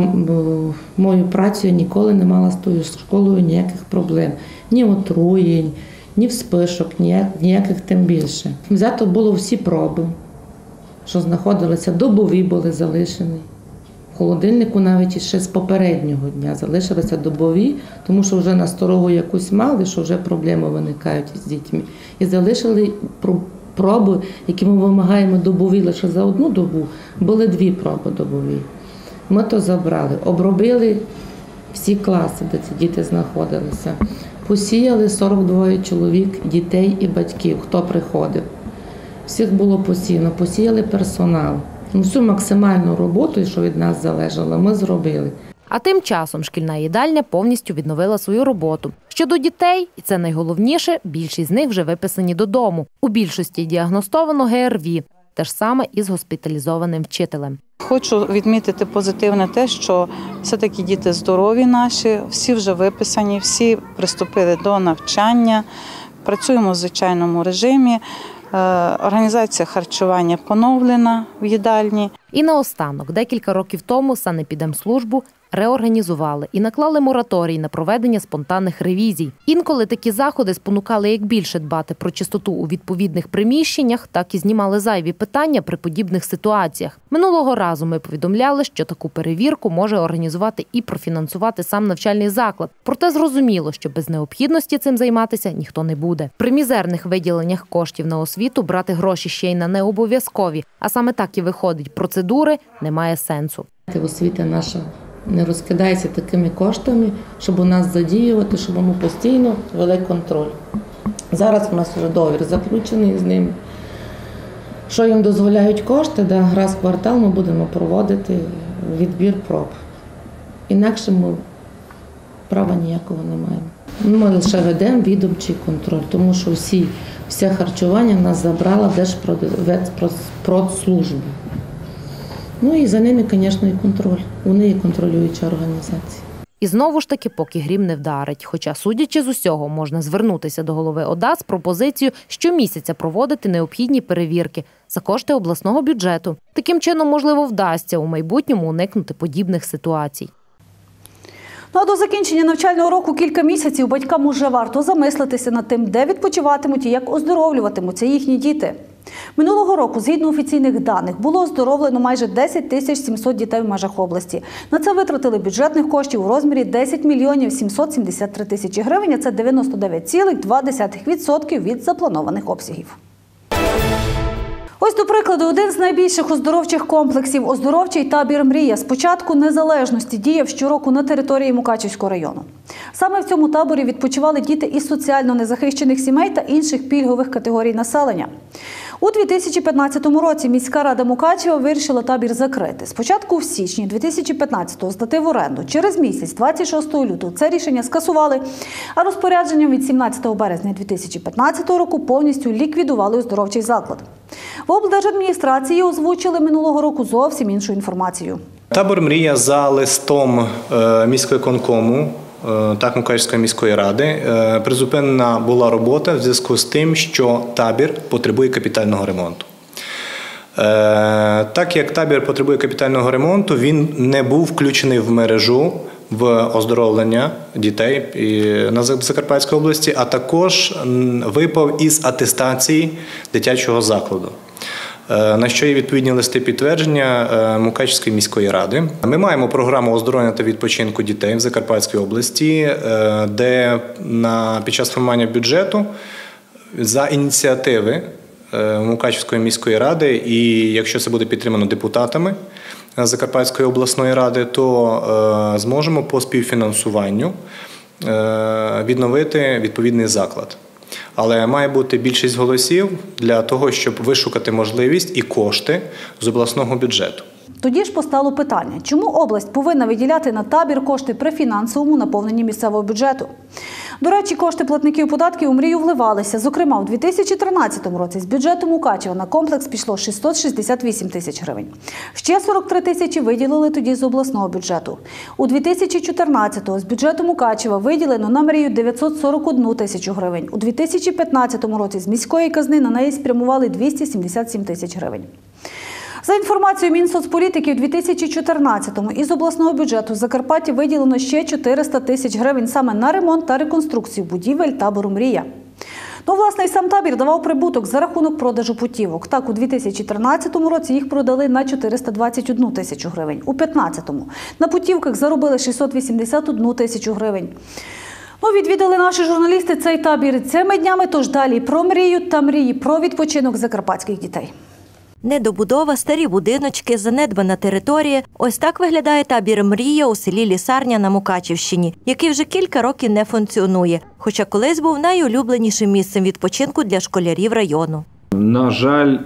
мою працю я ніколи не мала з тою школою ніяких проблем. Ні отруєнь, ні вспишок, ніяких тим більше. Взято було всі проби, що знаходилися, добові були залишені. В холодильнику навіть ще з попереднього дня залишилися добові, тому що вже насторогу якусь мали, що вже проблеми виникають з дітьми. І залишили проби, які ми вимагаємо добові лише за одну добу, були дві проби добові. Ми то забрали, обробили всі класи, де ці діти знаходилися. Посіяли сорок два чоловік, дітей і батьків, хто приходив. Всіх було посіяно, посіяли персонал. Всю максимальну роботу, що від нас залежало, ми зробили. А тим часом шкільна їдальня повністю відновила свою роботу. Щодо дітей, і це найголовніше, більшість з них вже виписані додому. У більшості діагностовано ге ер ві, те ж саме і з госпіталізованим вчителем. Хочу відмітити позитивне те, що все-таки діти здорові наші, всі вже виписані, всі приступили до навчання, працюємо в звичайному режимі. Організація харчування поновлена в їдальні. І наостанок, декілька років тому Санепідемслужбу реорганізували і наклали мораторій на проведення спонтанних ревізій. Інколи такі заходи спонукали як більше дбати про чистоту у відповідних приміщеннях, так і знімали зайві питання при подібних ситуаціях. Минулого разу ми повідомляли, що таку перевірку може організувати і профінансувати сам навчальний заклад. Проте зрозуміло, що без необхідності цим займатися ніхто не буде. При мізерних виділеннях коштів на освіту брати гроші ще й на необов'язкові, а саме так і виходить, процедури немає сенсу. Освіта наша не розкидається такими коштами, щоб у нас задіювати, щоб ми постійно вели контроль. Зараз у нас вже договір заключений з ними. Що їм дозволяють кошти, да, раз в квартал ми будемо проводити відбір проб. Інакше ми права ніякого не маємо. Ми лише ведемо відомчий контроль, тому що всі, все харчування в нас забрала Держпродслужба. Ну і за ними, звісно, і контроль. Вони і контролююча організація. І знову ж таки, поки грім не вдарить. Хоча, судячи з усього, можна звернутися до голови ОДА з пропозицією щомісяця проводити необхідні перевірки за кошти обласного бюджету. Таким чином, можливо, вдасться у майбутньому уникнути подібних ситуацій. Ну а до закінчення навчального року кілька місяців батькам уже варто замислитися над тим, де відпочиватимуть і як оздоровлюватимуться їхні діти. Минулого року, згідно офіційних даних, було оздоровлено майже десять тисяч сімсот дітей в межах області. На це витратили бюджетних коштів у розмірі десять мільйонів сімсот сімдесят три тисячі гривень, а це дев'яносто дев'ять цілих два десятих відсотка від запланованих обсягів. Ось, до прикладу, один з найбільших оздоровчих комплексів – оздоровчий табір «Мрія» з початку незалежності діяв щороку на території Мукачівського району. Саме в цьому таборі відпочивали діти із соціально незахищених сімей та інших пільгових категорій населення. У дві тисячі п'ятнадцятому році міська рада Мукачева вирішила табір закрити. Спочатку в січні дві тисячі п'ятнадцятого здати в оренду. Через місяць, двадцять шостого лютого, це рішення скасували, а розпорядженням від сімнадцятого березня дві тисячі п'ятнадцятого року повністю ліквідували оздоровчий заклад. В облдержадміністрації озвучили минулого року зовсім іншу інформацію. Табор «Мрія» за листом міськвиконкому, так Мукачівської міської ради, призупинена була робота в зв'язку з тим, що табір потребує капітального ремонту. Так як табір потребує капітального ремонту, він не був включений в мережу в оздоровлення дітей на Закарпатській області, а також випав із атестації дитячого закладу. На що є відповідні листи підтвердження Мукачівської міської ради. Ми маємо програму оздоровлення та відпочинку дітей в Закарпатській області, де на, під час формування бюджету за ініціативи Мукачівської міської ради, і якщо це буде підтримано депутатами Закарпатської обласної ради, то зможемо по співфінансуванню відновити відповідний заклад. Але має бути більшість голосів для того, щоб вишукати можливість і кошти з обласного бюджету. Тоді ж постало питання, чому область повинна виділяти на табір кошти при фінансовому наповненні місцевого бюджету? До речі, кошти платників податків у мрію вливалися. Зокрема, у дві тисячі тринадцятому році з бюджету Мукачева на комплекс пішло шістсот шістдесят вісім тисяч гривень. Ще сорок три тисячі виділили тоді з обласного бюджету. У дві тисячі чотирнадцятому з бюджету Мукачева виділено на мрію дев'ятсот сорок одну тисячу гривень. У дві тисячі п'ятнадцятому році з міської казни на неї спрямували двісті сімдесят сім тисяч гривень. За інформацією Мінсоцполітики, у дві тисячі чотирнадцятому із обласного бюджету Закарпаття виділено ще чотириста тисяч гривень саме на ремонт та реконструкцію будівель табору «Мрія». Ну, власне, і сам табір давав прибуток за рахунок продажу путівок. Так, у дві тисячі тринадцятому році їх продали на чотириста двадцять одну тисячу гривень. У дві тисячі п'ятнадцятому на путівках заробили шістсот вісімдесят одну тисячу гривень. Ну, відвідали наші журналісти цей табір цими днями, тож далі про мрію та мрії про відпочинок закарпатських дітей. Недобудова, старі будиночки, занедбана територія – ось так виглядає табір «Мрія» у селі Лісарня на Мукачівщині, який вже кілька років не функціонує, хоча колись був найулюбленішим місцем відпочинку для школярів району. На жаль,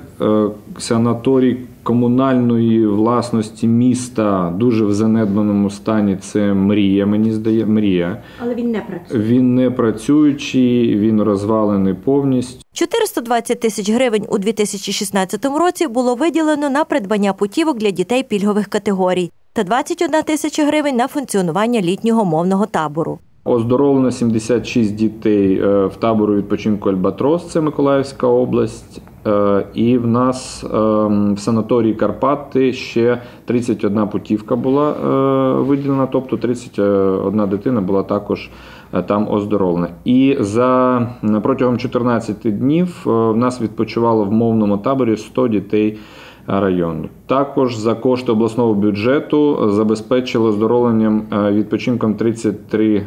санаторій комунальної власності міста дуже в занедбаному стані – це «Мрія», мені здається, «Мрія». Але він не працює. Він не працюючий, він розвалений повністю. чотириста двадцять тисяч гривень у дві тисячі шістнадцятому році було виділено на придбання путівок для дітей пільгових категорій та двадцять одна тисяча гривень на функціонування літнього мовного табору. Оздоровлено сімдесят шість дітей в табору відпочинку «Альбатрос», це Миколаївська область. І в нас в санаторії «Карпати» ще тридцять одна путівка була виділена, тобто тридцять одна дитина була також там оздоровлена. І за протягом чотирнадцяти днів в нас відпочивало в мовному таборі сто дітей району. Також за кошти обласного бюджету забезпечили оздоровленням відпочинком тридцять три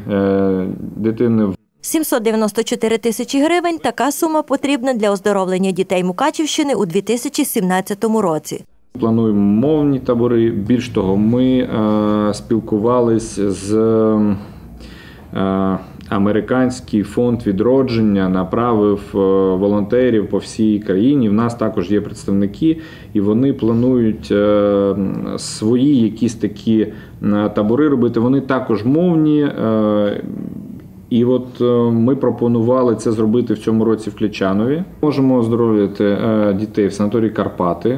дитини. сімсот дев'яносто чотири тисячі гривень – така сума потрібна для оздоровлення дітей Мукачівщини у дві тисячі сімнадцятому році. Плануємо мовні табори. Більш того, ми е, спілкувались з е, Американський фонд відродження, направив е, волонтерів по всій країні. В нас також є представники, і вони планують е, свої якісь такі е, табори робити. Вони також мовні. Е, І от ми пропонували це зробити в цьому році в Клячанові. Можемо оздоровлювати дітей в санаторії «Карпати».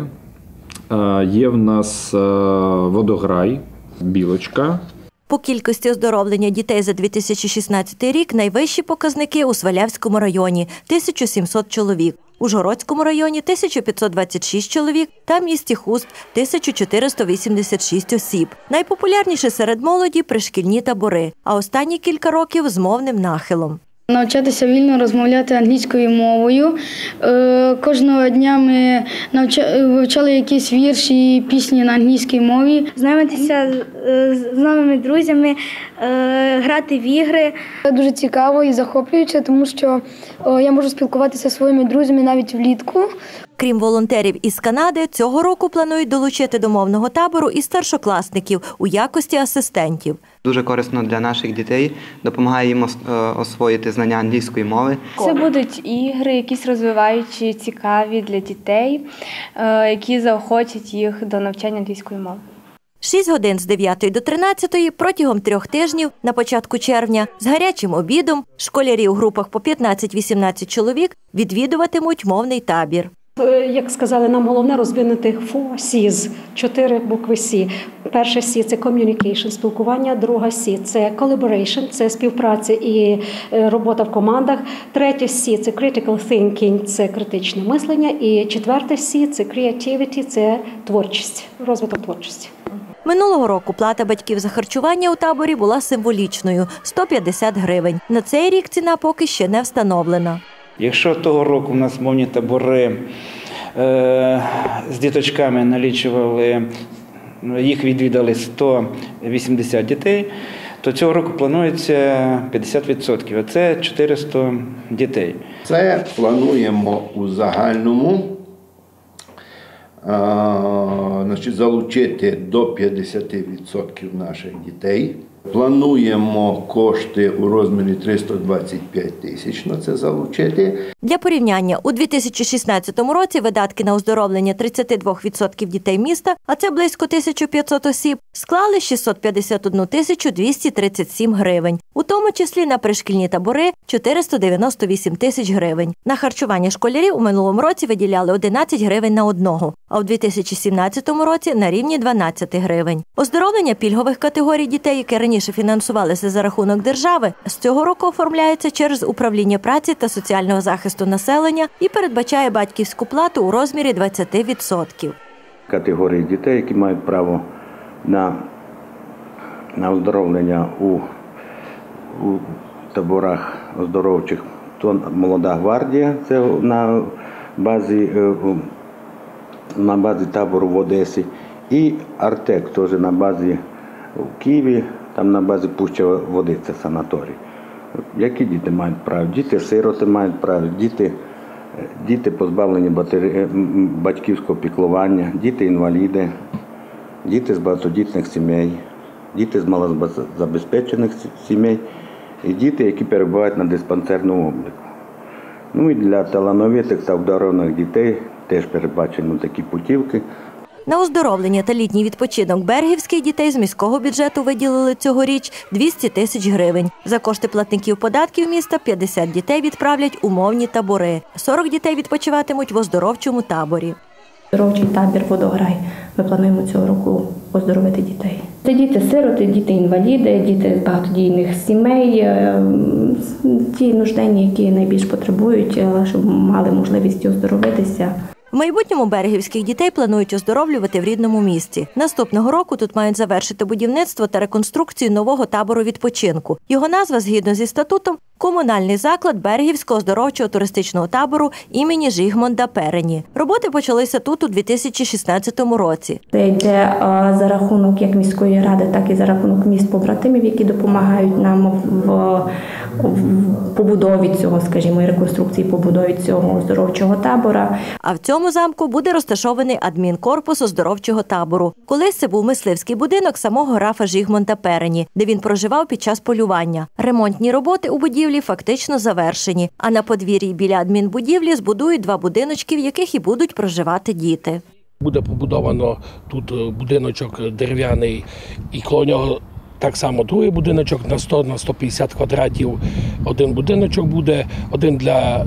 Є в нас водограй, білочка. По кількості оздоровлення дітей за дві тисячі шістнадцятий рік найвищі показники у Свалявському районі – тисяча сімсот чоловік, у Ужгородському районі – тисяча п'ятсот двадцять шість чоловік та в місті Хуст – тисяча чотириста вісімдесят шість осіб. Найпопулярніше серед молоді – пришкільні табори, а останні кілька років – з мовним нахилом. Навчатися вільно розмовляти англійською мовою. Кожного дня ми вивчали якісь вірші і пісні на англійській мові. Знайомитися з новими друзями, грати в ігри. Дуже цікаво і захоплююче, тому що я можу спілкуватися зі своїми друзями навіть влітку. Крім волонтерів із Канади, цього року планують долучити до мовного табору і старшокласників у якості асистентів. Дуже корисно для наших дітей, допомагає їм освоїти знання англійської мови. Це будуть ігри, якісь розвиваючі, цікаві для дітей, які заохотять їх до навчання англійської мови. Шість годин з дев'ятої до тринадцятої протягом трьох тижнів на початку червня з гарячим обідом школярі у групах по п'ятнадцять-вісімнадцять чоловік відвідуватимуть мовний табір. Як сказали, нам головне розвинути four C's, чотири букви Сі. Перша Сі – це communication, спілкування, друга Сі – це collaboration, це співпраця і робота в командах. Третя Сі – це critical thinking, це критичне мислення. І четверта Сі – це creativity, це творчість, розвиток творчості. Минулого року плата батьків за харчування у таборі була символічною – сто п'ятдесят гривень. На цей рік ціна поки ще не встановлена. Якщо того року у нас мовні табори е, з діточками налічували, їх відвідали сто вісімдесят дітей, то цього року планується п'ятдесят відсотків, а це чотириста дітей. Це плануємо у загальному а, значить, залучити до п'ятдесят відсотків наших дітей. Плануємо кошти у розмірі триста двадцять п'ять тисяч на це залучити. Для порівняння, у дві тисячі шістнадцятому році видатки на оздоровлення тридцять два відсотки дітей міста, а це близько тисяча п'ятсот осіб, склали шістсот п'ятдесят одну тисячу двісті тридцять сім гривень. У тому числі на пришкільні табори – чотириста дев'яносто вісім тисяч гривень. На харчування школярів у минулому році виділяли одинадцять гривень на одного, а у дві тисячі сімнадцятому році на рівні дванадцять гривень. Оздоровлення пільгових категорій дітей, які раніше фінансувалися за рахунок держави, з цього року оформляється через управління праці та соціального захисту населення і передбачає батьківську плату у розмірі двадцять відсотків. Категорії дітей, які мають право на, на оздоровлення у, у таборах оздоровчих, то молода гвардія, це на базі, на базі табору в Одесі, і Артек, теж на базі в Києві, там на базі Пуща Води, це санаторій. Які діти мають право? Діти-сироти мають право, діти, діти позбавлені батаре... батьківського піклування, діти-інваліди, діти з багатодітних сімей, діти з малозабезпечених сімей і діти, які перебувають на диспансерному обліку. Ну і для талановитих та обдарованих дітей теж передбачені такі путівки. На оздоровлення та літній відпочинок берегівських дітей з міського бюджету виділили цьогоріч двісті тисяч гривень. За кошти платників податків міста п'ятдесят дітей відправлять у мовні табори. сорок дітей відпочиватимуть в оздоровчому таборі. Оздоровчий табір «Водограй». Ми плануємо цього року оздоровити дітей. Це діти-сироти, діти-інваліди, діти з багатодітних сімей, ті нужденні, які найбільш потребують, щоб мали можливість оздоровитися. В майбутньому берегівських дітей планують оздоровлювати в рідному місті. Наступного року тут мають завершити будівництво та реконструкцію нового табору відпочинку. Його назва, згідно зі статутом, комунальний заклад Берегівського оздоровчого туристичного табору імені Жігмонда Перені. Роботи почалися тут у дві тисячі шістнадцятому році. Це йде за рахунок як міської ради, так і за рахунок міст-побратимів, які допомагають нам в, в побудові цього, скажімо, і реконструкції побудові цього оздоровчого табора. А в цьому замку буде розташований адмінкорпус оздоровчого табору. Колись це був мисливський будинок самого графа Жігмонда Перені, де він проживав під час полювання. Ремонтні роботи у будівлі фактично завершені, а на подвір'ї біля адмінбудівлі збудують два будиночки, в яких і будуть проживати діти. Буде побудовано тут будиночок дерев'яний, і коло нього так само другий будиночок на сто на сто п'ятдесят квадратів. Один будиночок буде, один для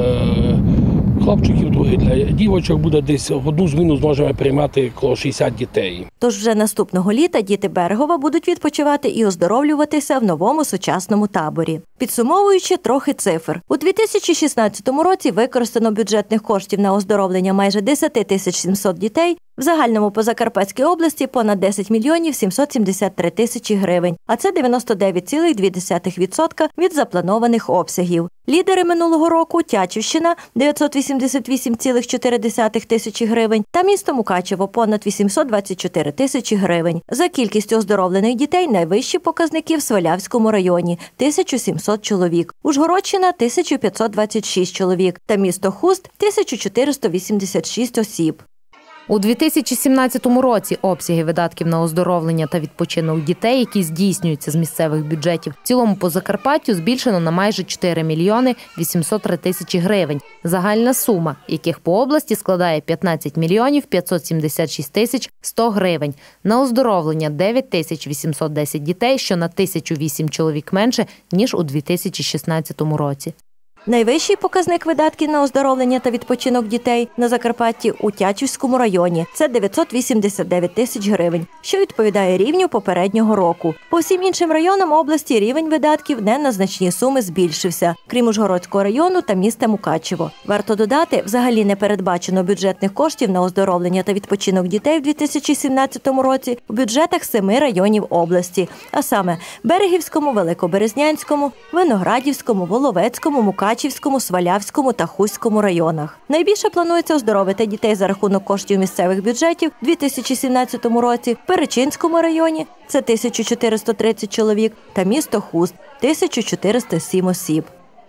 е, хлопчиків, другий для дівочок. Буде десь в одну зміну зможемо приймати коло шістдесят дітей. Тож вже наступного літа діти Берегова будуть відпочивати і оздоровлюватися в новому сучасному таборі. Підсумовуючи трохи цифр. У дві тисячі шістнадцятому році використано бюджетних коштів на оздоровлення майже десять тисяч сімсот дітей, в загальному по Закарпатській області понад десять мільйонів сімсот сімдесят три тисячі гривень, а це дев'яносто дев'ять цілих дві десятих відсотка від запланованих обсягів. Лідери минулого року – Тячівщина – дев'ятсот вісімдесят вісім цілих чотири десятих тисячі гривень та місто Мукачево – понад вісімсот двадцять чотири тисячі гривень. За кількістю оздоровлених дітей найвищі показники в Свалявському районі – тисяча сімсот чоловік, Ужгородщина – тисяча п'ятсот двадцять шість чоловік та місто Хуст – тисяча чотириста вісімдесят шість осіб. У дві тисячі сімнадцятому році обсяги видатків на оздоровлення та відпочинок дітей, які здійснюються з місцевих бюджетів, в цілому по Закарпаттю збільшено на майже чотири мільйони вісімсот три тисячі гривень. Загальна сума, яких по області складає п'ятнадцять мільйонів п'ятсот сімдесят шість тисяч сто гривень. На оздоровлення дев'ять тисяч вісімсот десять дітей, що на тисячу вісім чоловік менше, ніж у дві тисячі шістнадцятому році. Найвищий показник видатків на оздоровлення та відпочинок дітей на Закарпатті у Тячівському районі – це дев'ятсот вісімдесят дев'ять тисяч гривень, що відповідає рівню попереднього року. По всім іншим районам області рівень видатків не на значні суми збільшився, крім Ужгородського району та міста Мукачево. Варто додати, взагалі не передбачено бюджетних коштів на оздоровлення та відпочинок дітей в дві тисячі сімнадцятому році у бюджетах семи районів області, а саме Берегівському, Великоберезнянському, Виноградівському, Воловецькому, Мукачевському, Свалявському та Хуському районах. Найбільше планується оздоровити дітей за рахунок коштів місцевих бюджетів у дві тисячі сімнадцятому році в Перечинському районі – це тисяча чотириста тридцять чоловік та місто Хуст – тисяча чотириста сім осіб.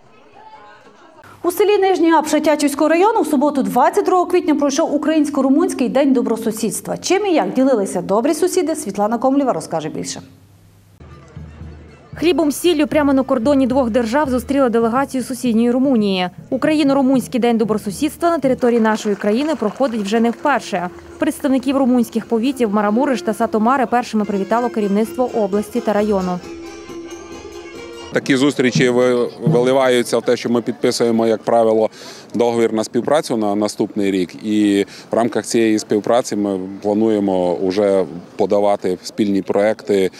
У селі Нижній Апша Тячівського району в суботу двадцять другого квітня пройшов Українсько-румунський день добросусідства. Чим і як ділилися добрі сусіди, Світлана Комлєва розкаже більше. Хлібом сіллю прямо на кордоні двох держав зустріла делегацію сусідньої Румунії. Україно-румунський день добросусідства на території нашої країни проходить вже не вперше. Представників румунських повітів Марамуриш та Сатомари першими привітало керівництво області та району. Такі зустрічі виливаються в те, що ми підписуємо, як правило, договір на співпрацю на наступний рік. І в рамках цієї співпраці ми плануємо вже подавати спільні проекти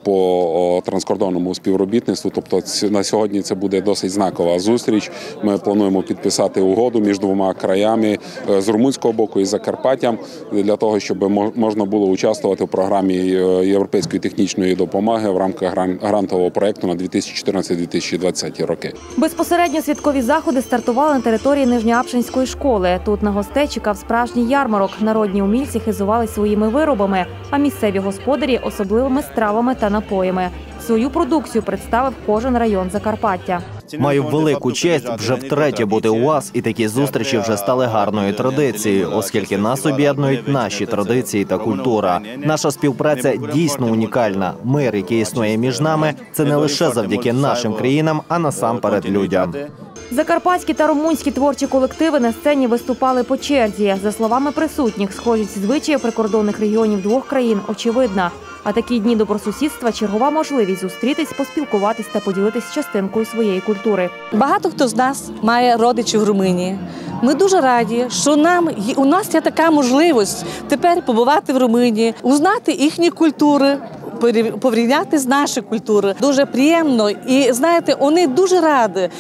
по транскордонному співробітництву. Тобто на сьогодні це буде досить знакова зустріч. Ми плануємо підписати угоду між двома краями з румунського боку і Закарпаттям для того, щоб можна було участвувати в програмі Європейської технічної допомоги в рамках грантового проєкту на дві тисячі чотирнадцятий - дві тисячі двадцятий роки. Безпосередньо святкові заходи стартували на території Нижньоапшинської школи. Тут на гостей чекав справжній ярмарок. Народні умільці хизували своїми виробами, а місцеві господарі – особливими стравами та напоями. Свою продукцію представив кожен район Закарпаття. Маю велику честь вже втретє бути у вас, і такі зустрічі вже стали гарною традицією, оскільки нас об'єднують наші традиції та культура. Наша співпраця дійсно унікальна. Мир, який існує між нами, це не лише завдяки нашим країнам, а насамперед людям. Закарпатські та румунські творчі колективи на сцені виступали по черзі. За словами присутніх, схожість звичаїв прикордонних регіонів двох країн очевидна. А такі дні добросусідства – чергова можливість зустрітись, поспілкуватись та поділитись частинкою своєї культури. Багато хто з нас має родичів в Румунії. Ми дуже раді, що нам, у нас є така можливість тепер побувати в Румунії, узнати їхні культури, порівняти з нашою культурою. Дуже приємно. І, знаєте, вони дуже раді,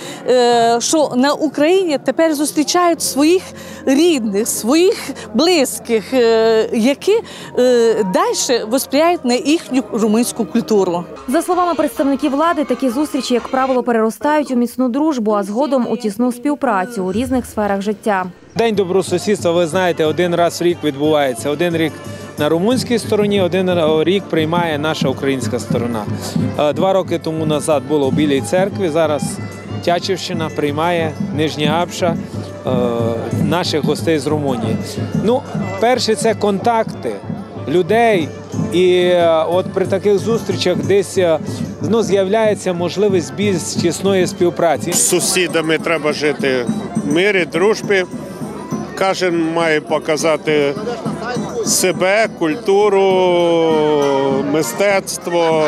що на Україні тепер зустрічають своїх рідних, своїх близьких, які далі восприяють на їхню румунську культуру. За словами представників влади, такі зустрічі, як правило, переростають у міцну дружбу, а згодом у тісну співпрацю у різних сферах життя. День добросусідства, ви знаєте, один раз в рік відбувається. Один рік на румунській стороні, один рік приймає наша українська сторона. Два роки тому назад було в Білій церкві, зараз Тячівщина приймає, Нижня Апша, наших гостей з Румунії. Ну, перше – це контакти людей, і от при таких зустрічах десь ну, з'являється можливість більш тісної співпраці. З сусідами треба жити в мирі, дружбі. Кожен має показати себе, культуру, мистецтво,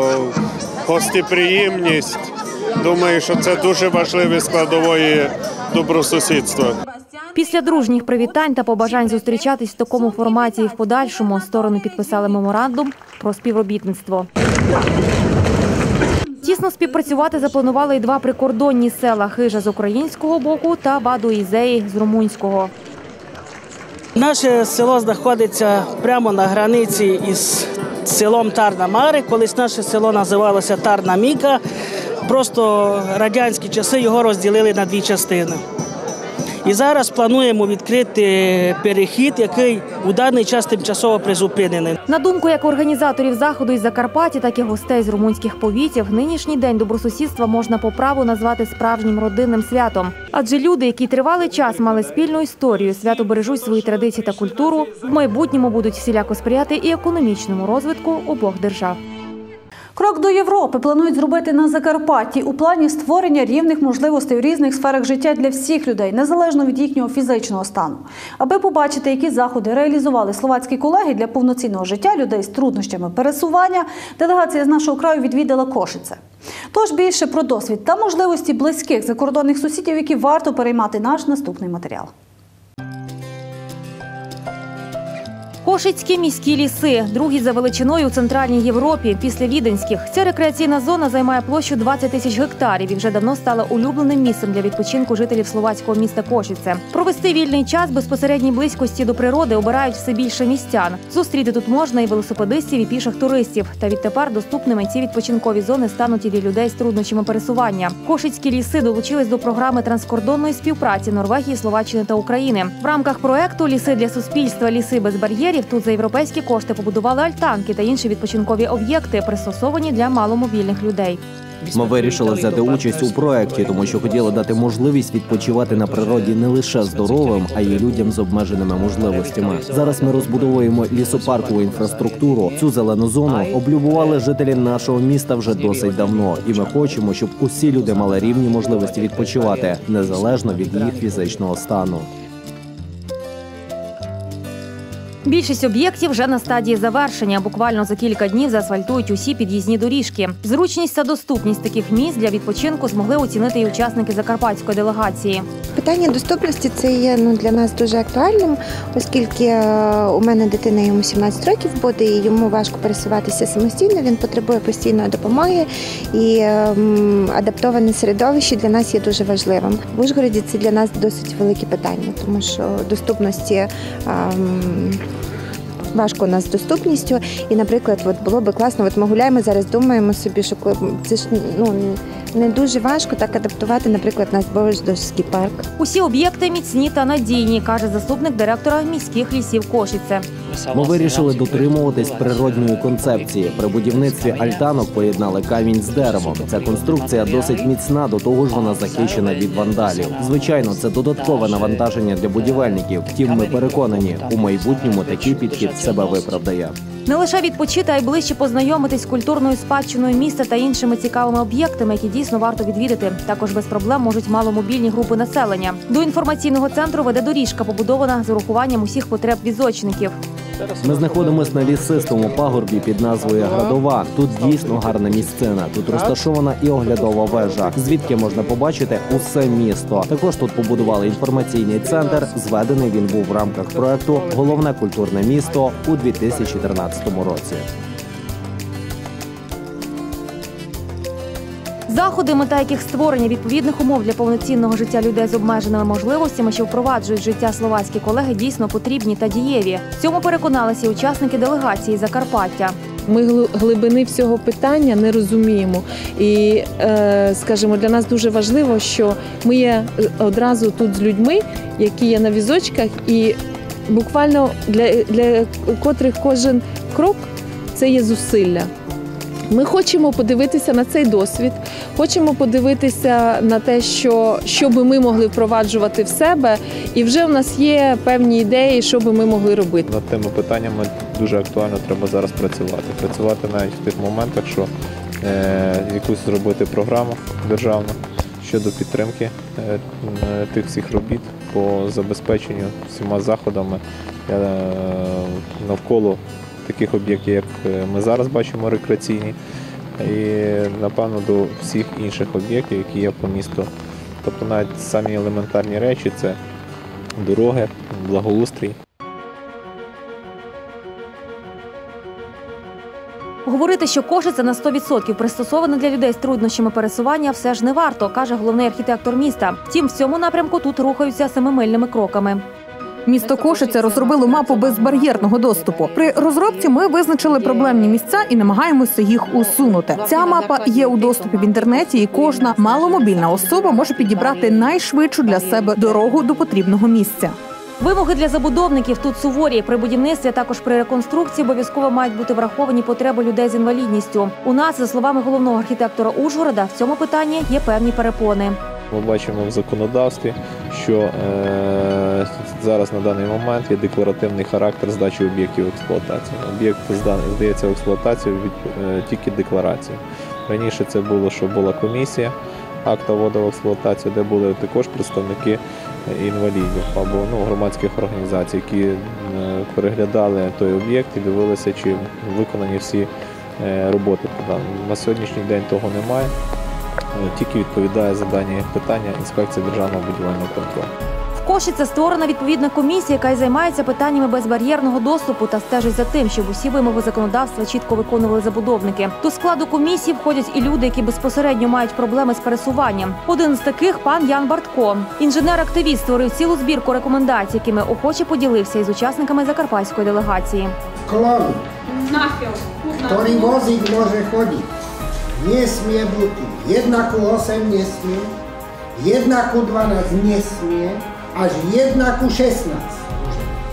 гостеприємність. Думаю, що це дуже важливі складової добросусідства. Після дружніх привітань та побажань зустрічатись в такому форматі і в подальшому сторони підписали меморандум про співробітництво. Тісно співпрацювати запланували і два прикордонні села – Хижа з українського боку та Баду-Ізеї з румунського. Наше село знаходиться прямо на границі із селом Тарна-Мари. Колись наше село називалося Тарна-Міка. Просто радянські часи його розділили на дві частини. І зараз плануємо відкрити перехід, який у даний час тимчасово призупинений. На думку як організаторів заходу із Закарпаття, так і гостей з румунських повітів, нинішній день добросусідства можна по праву назвати справжнім родинним святом. Адже люди, які тривалий час мали спільну історію, свято бережуть свої традиції та культуру, в майбутньому будуть всіляко сприяти і економічному розвитку обох держав. Крок до Європи планують зробити на Закарпатті у плані створення рівних можливостей у різних сферах життя для всіх людей, незалежно від їхнього фізичного стану. Аби побачити, які заходи реалізували словацькі колеги для повноцінного життя людей з труднощами пересування, делегація з нашого краю відвідала Кошице. Тож більше про досвід та можливості близьких закордонних сусідів, які варто переймати наш наступний матеріал. Кошицькі міські ліси – другі за величиною у Центральній Європі після віденських. Ця рекреаційна зона займає площу двадцять тисяч гектарів і вже давно стала улюбленим місцем для відпочинку жителів словацького міста Кошице. Провести вільний час в безпосередній близькості до природи обирають все більше містян. Зустріти тут можна і велосипедистів, і піших туристів. Та відтепер доступними ці відпочинкові зони стануть і для людей з труднощами пересування. Кошицькі ліси долучились до програми транскордонної співпраці Норвегії, Словаччини та України. В рамках проекту «Ліси для суспільства. Ліси без бар'єрів» тут за європейські кошти побудували альтанки та інші відпочинкові об'єкти, пристосовані для маломобільних людей. Ми вирішили взяти участь у проєкті, тому що хотіли дати можливість відпочивати на природі не лише здоровим, а й людям з обмеженими можливостями. Зараз ми розбудовуємо лісопаркову інфраструктуру. Цю зелену зону облюбували жителі нашого міста вже досить давно, і ми хочемо, щоб усі люди мали рівні можливості відпочивати, незалежно від їх фізичного стану. Більшість об'єктів вже на стадії завершення. Буквально за кілька днів заасфальтують усі під'їзні доріжки. Зручність та доступність таких місць для відпочинку змогли оцінити і учасники закарпатської делегації. Питання доступності – це є ну, для нас дуже актуальним, оскільки у мене дитина, йому сімнадцять років буде, і йому важко пересуватися самостійно, він потребує постійної допомоги, і ем, адаптоване середовище для нас є дуже важливим. В Ужгороді це для нас досить велике питання, тому що доступності ем, важко у нас з доступністю. І, наприклад, от було б класно, от ми гуляємо зараз, думаємо собі, що це ж ну, не дуже важко так адаптувати, наприклад, наш Бовождовський парк. Усі об'єкти міцні та надійні, каже заступник директора міських лісів Кошице. Ми вирішили дотримуватись природньої концепції. При будівництві альтанок поєднали камінь з деревом. Ця конструкція досить міцна, до того ж вона захищена від вандалів. Звичайно, це додаткове навантаження для будівельників. Втім, ми переконані, у майбутньому такий підхід себе виправдає. Не лише відпочити, а й ближче познайомитись з культурною спадщиною міста та іншими цікавими об'єктами, які дійсно варто відвідати. Також без проблем можуть маломобільні групи населення. До інформаційного центру веде доріжка, побудована з урахуванням усіх потреб візочників. Ми знаходимося на лісистому пагорбі під назвою Градова. Тут дійсно гарна місцина. Тут розташована і оглядова вежа, звідки можна побачити усе місто. Також тут побудували інформаційний центр. Зведений він був в рамках проєкту «Головне культурне місто» у дві тисячі тринадцятому році. Заходи, мета яких створення відповідних умов для повноцінного життя людей з обмеженими можливостями, що впроваджують життя словацькі колеги, дійсно потрібні та дієві. В цьому переконалися і учасники делегації Закарпаття. Ми глибини всього питання не розуміємо. І, скажімо, для нас дуже важливо, що ми є одразу тут з людьми, які є на візочках, і буквально для, для котрих кожен крок – це є зусилля. Ми хочемо подивитися на цей досвід, хочемо подивитися на те, що, що би ми могли впроваджувати в себе, і вже в нас є певні ідеї, що би ми могли робити. Над тими питаннями дуже актуально треба зараз працювати. Працювати навіть в тих моментах, що е, якусь зробити програму державну щодо підтримки е, тих всіх робіт по забезпеченню всіма заходами е, навколо таких об'єктів, як ми зараз бачимо, рекреаційні, і, напевно, до всіх інших об'єктів, які є по місту. Тобто навіть самі елементарні речі – це дороги, благоустрій. Говорити, що Кошиця на сто відсотків пристосована для людей з труднощами пересування, все ж не варто, каже головний архітектор міста. Втім, в цьому напрямку тут рухаються семимильними кроками. Місто Кошиця розробило мапу безбар'єрного доступу. При розробці ми визначили проблемні місця і намагаємося їх усунути. Ця мапа є у доступі в інтернеті, і кожна маломобільна особа може підібрати найшвидшу для себе дорогу до потрібного місця. Вимоги для забудовників тут суворі. При будівництві, а також при реконструкції обов'язково мають бути враховані потреби людей з інвалідністю. У нас, за словами головного архітектора Ужгорода, в цьому питанні є певні перепони. Ми бачимо в законодавстві, що е, зараз на даний момент є декларативний характер здачі об'єктів в експлуатацію. Об'єкт здається в експлуатацію від е, тільки декларації. Раніше це було, що була комісія акта вводу в експлуатацію, де були також представники інвалідів або ну, громадських організацій, які е, переглядали той об'єкт і дивилися, чи виконані всі е, роботи. На сьогоднішній день того немає. Тільки відповідає за дані питання інспекція державного будівельного контролю. В Кошиці створена відповідна комісія, яка й займається питаннями безбар'єрного доступу та стежить за тим, щоб усі вимоги законодавства чітко виконували забудовники. До складу комісії входять і люди, які безпосередньо мають проблеми з пересуванням. Один з таких – пан Ян Бартко. Інженер-активіст створив цілу збірку рекомендацій, якими охоче поділився із учасниками закарпатської делегації. Колону, який возик може ходити, nie smie buty. Jedna ku osem nie smie, jedna ku dwanaest nie smie, aż jedna ku szesnaest.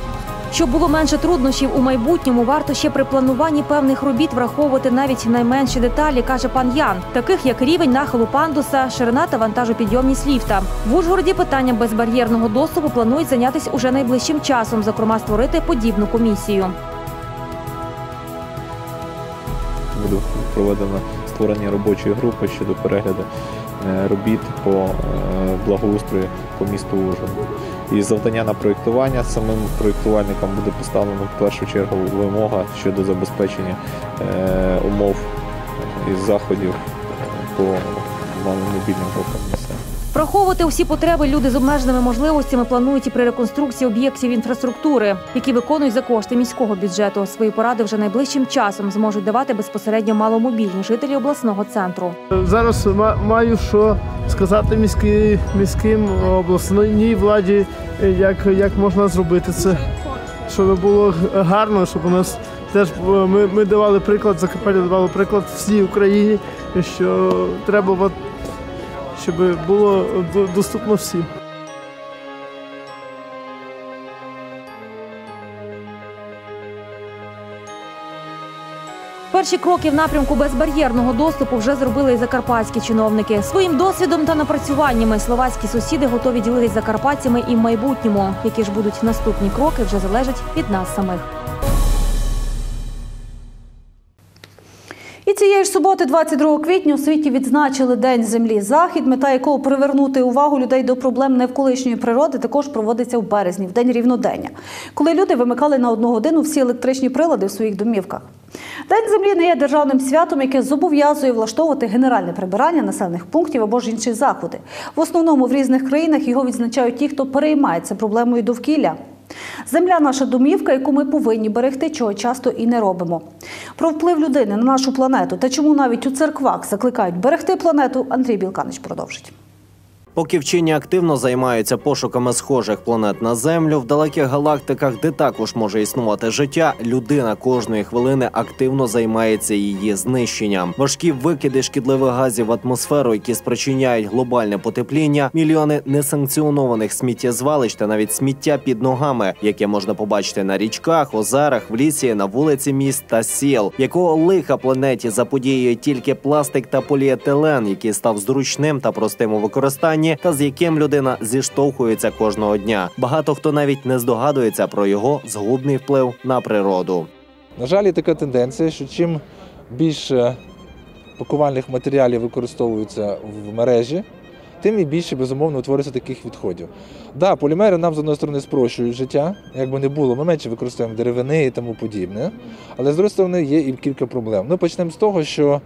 Щоб було менше труднощів у майбутньому, варто ще при плануванні певних робіт враховувати навіть найменші деталі, каже пан Ян, таких як рівень нахилу пандуса, ширина та вантажопідйомність ліфта. В Ужгороді питанням безбар'єрного доступу планують зайнятися уже найближчим часом, зокрема створити подібну комісію. Буде проведено створення робочої групи щодо перегляду робіт по благоустрою по місту Ужгород. І завдання на проєктування самим проєктувальникам буде поставлено в першу чергу вимога щодо забезпечення умов і заходів по маломобільним групам населення. Враховувати усі потреби люди з обмеженими можливостями планують і при реконструкції об'єктів інфраструктури, які виконують за кошти міського бюджету. Свої поради вже найближчим часом зможуть давати безпосередньо маломобільні жителі обласного центру. Зараз маю що сказати міській, міським, обласній владі, як, як можна зробити це, щоб було гарно, щоб у нас теж ми, ми давали приклад, Закарпаття давало приклад всій Україні, що треба, щоб було доступно всім. Перші кроки в напрямку безбар'єрного доступу вже зробили і закарпатські чиновники. Своїм досвідом та напрацюваннями словацькі сусіди готові ділитися з закарпатцями і в майбутньому. Які ж будуть наступні кроки, вже залежать від нас самих. І цієї ж суботи, двадцять другого квітня, у світі відзначили День землі. Захід, мета якого привернути увагу людей до проблем навколишньої природи, також проводиться в березні, в День рівнодення, коли люди вимикали на одну годину всі електричні прилади в своїх домівках. День землі не є державним святом, яке зобов'язує влаштовувати генеральне прибирання населених пунктів або ж інші заходи. В основному в різних країнах його відзначають ті, хто переймається проблемою довкілля. Земля – наша домівка, яку ми повинні берегти, чого часто і не робимо. Про вплив людини на нашу планету та чому навіть у церквах закликають берегти планету, Андрій Білканич продовжить. Поки вчені активно займаються пошуками схожих планет на Землю, в далеких галактиках, де також може існувати життя, людина кожної хвилини активно займається її знищенням. Важкі викиди шкідливих газів в атмосферу, які спричиняють глобальне потепління, мільйони несанкціонованих сміттєзвалищ та навіть сміття під ногами, яке можна побачити на річках, озерах, в лісі, на вулиці міст та сіл. Якого лиха планеті заподіює тільки пластик та поліетилен, який став зручним та простим у використанні, та з яким людина зіштовхується кожного дня. Багато хто навіть не здогадується про його згубний вплив на природу. На жаль, є така тенденція, що чим більше пакувальних матеріалів використовується в мережі, тим і більше, безумовно, утворюється таких відходів. Да, полімери нам, з однієї сторони, спрощують життя, як би не було, ми менше використовуємо деревини і тому подібне, але, з іншої сторони, є і кілька проблем. Ну, почнемо з того, що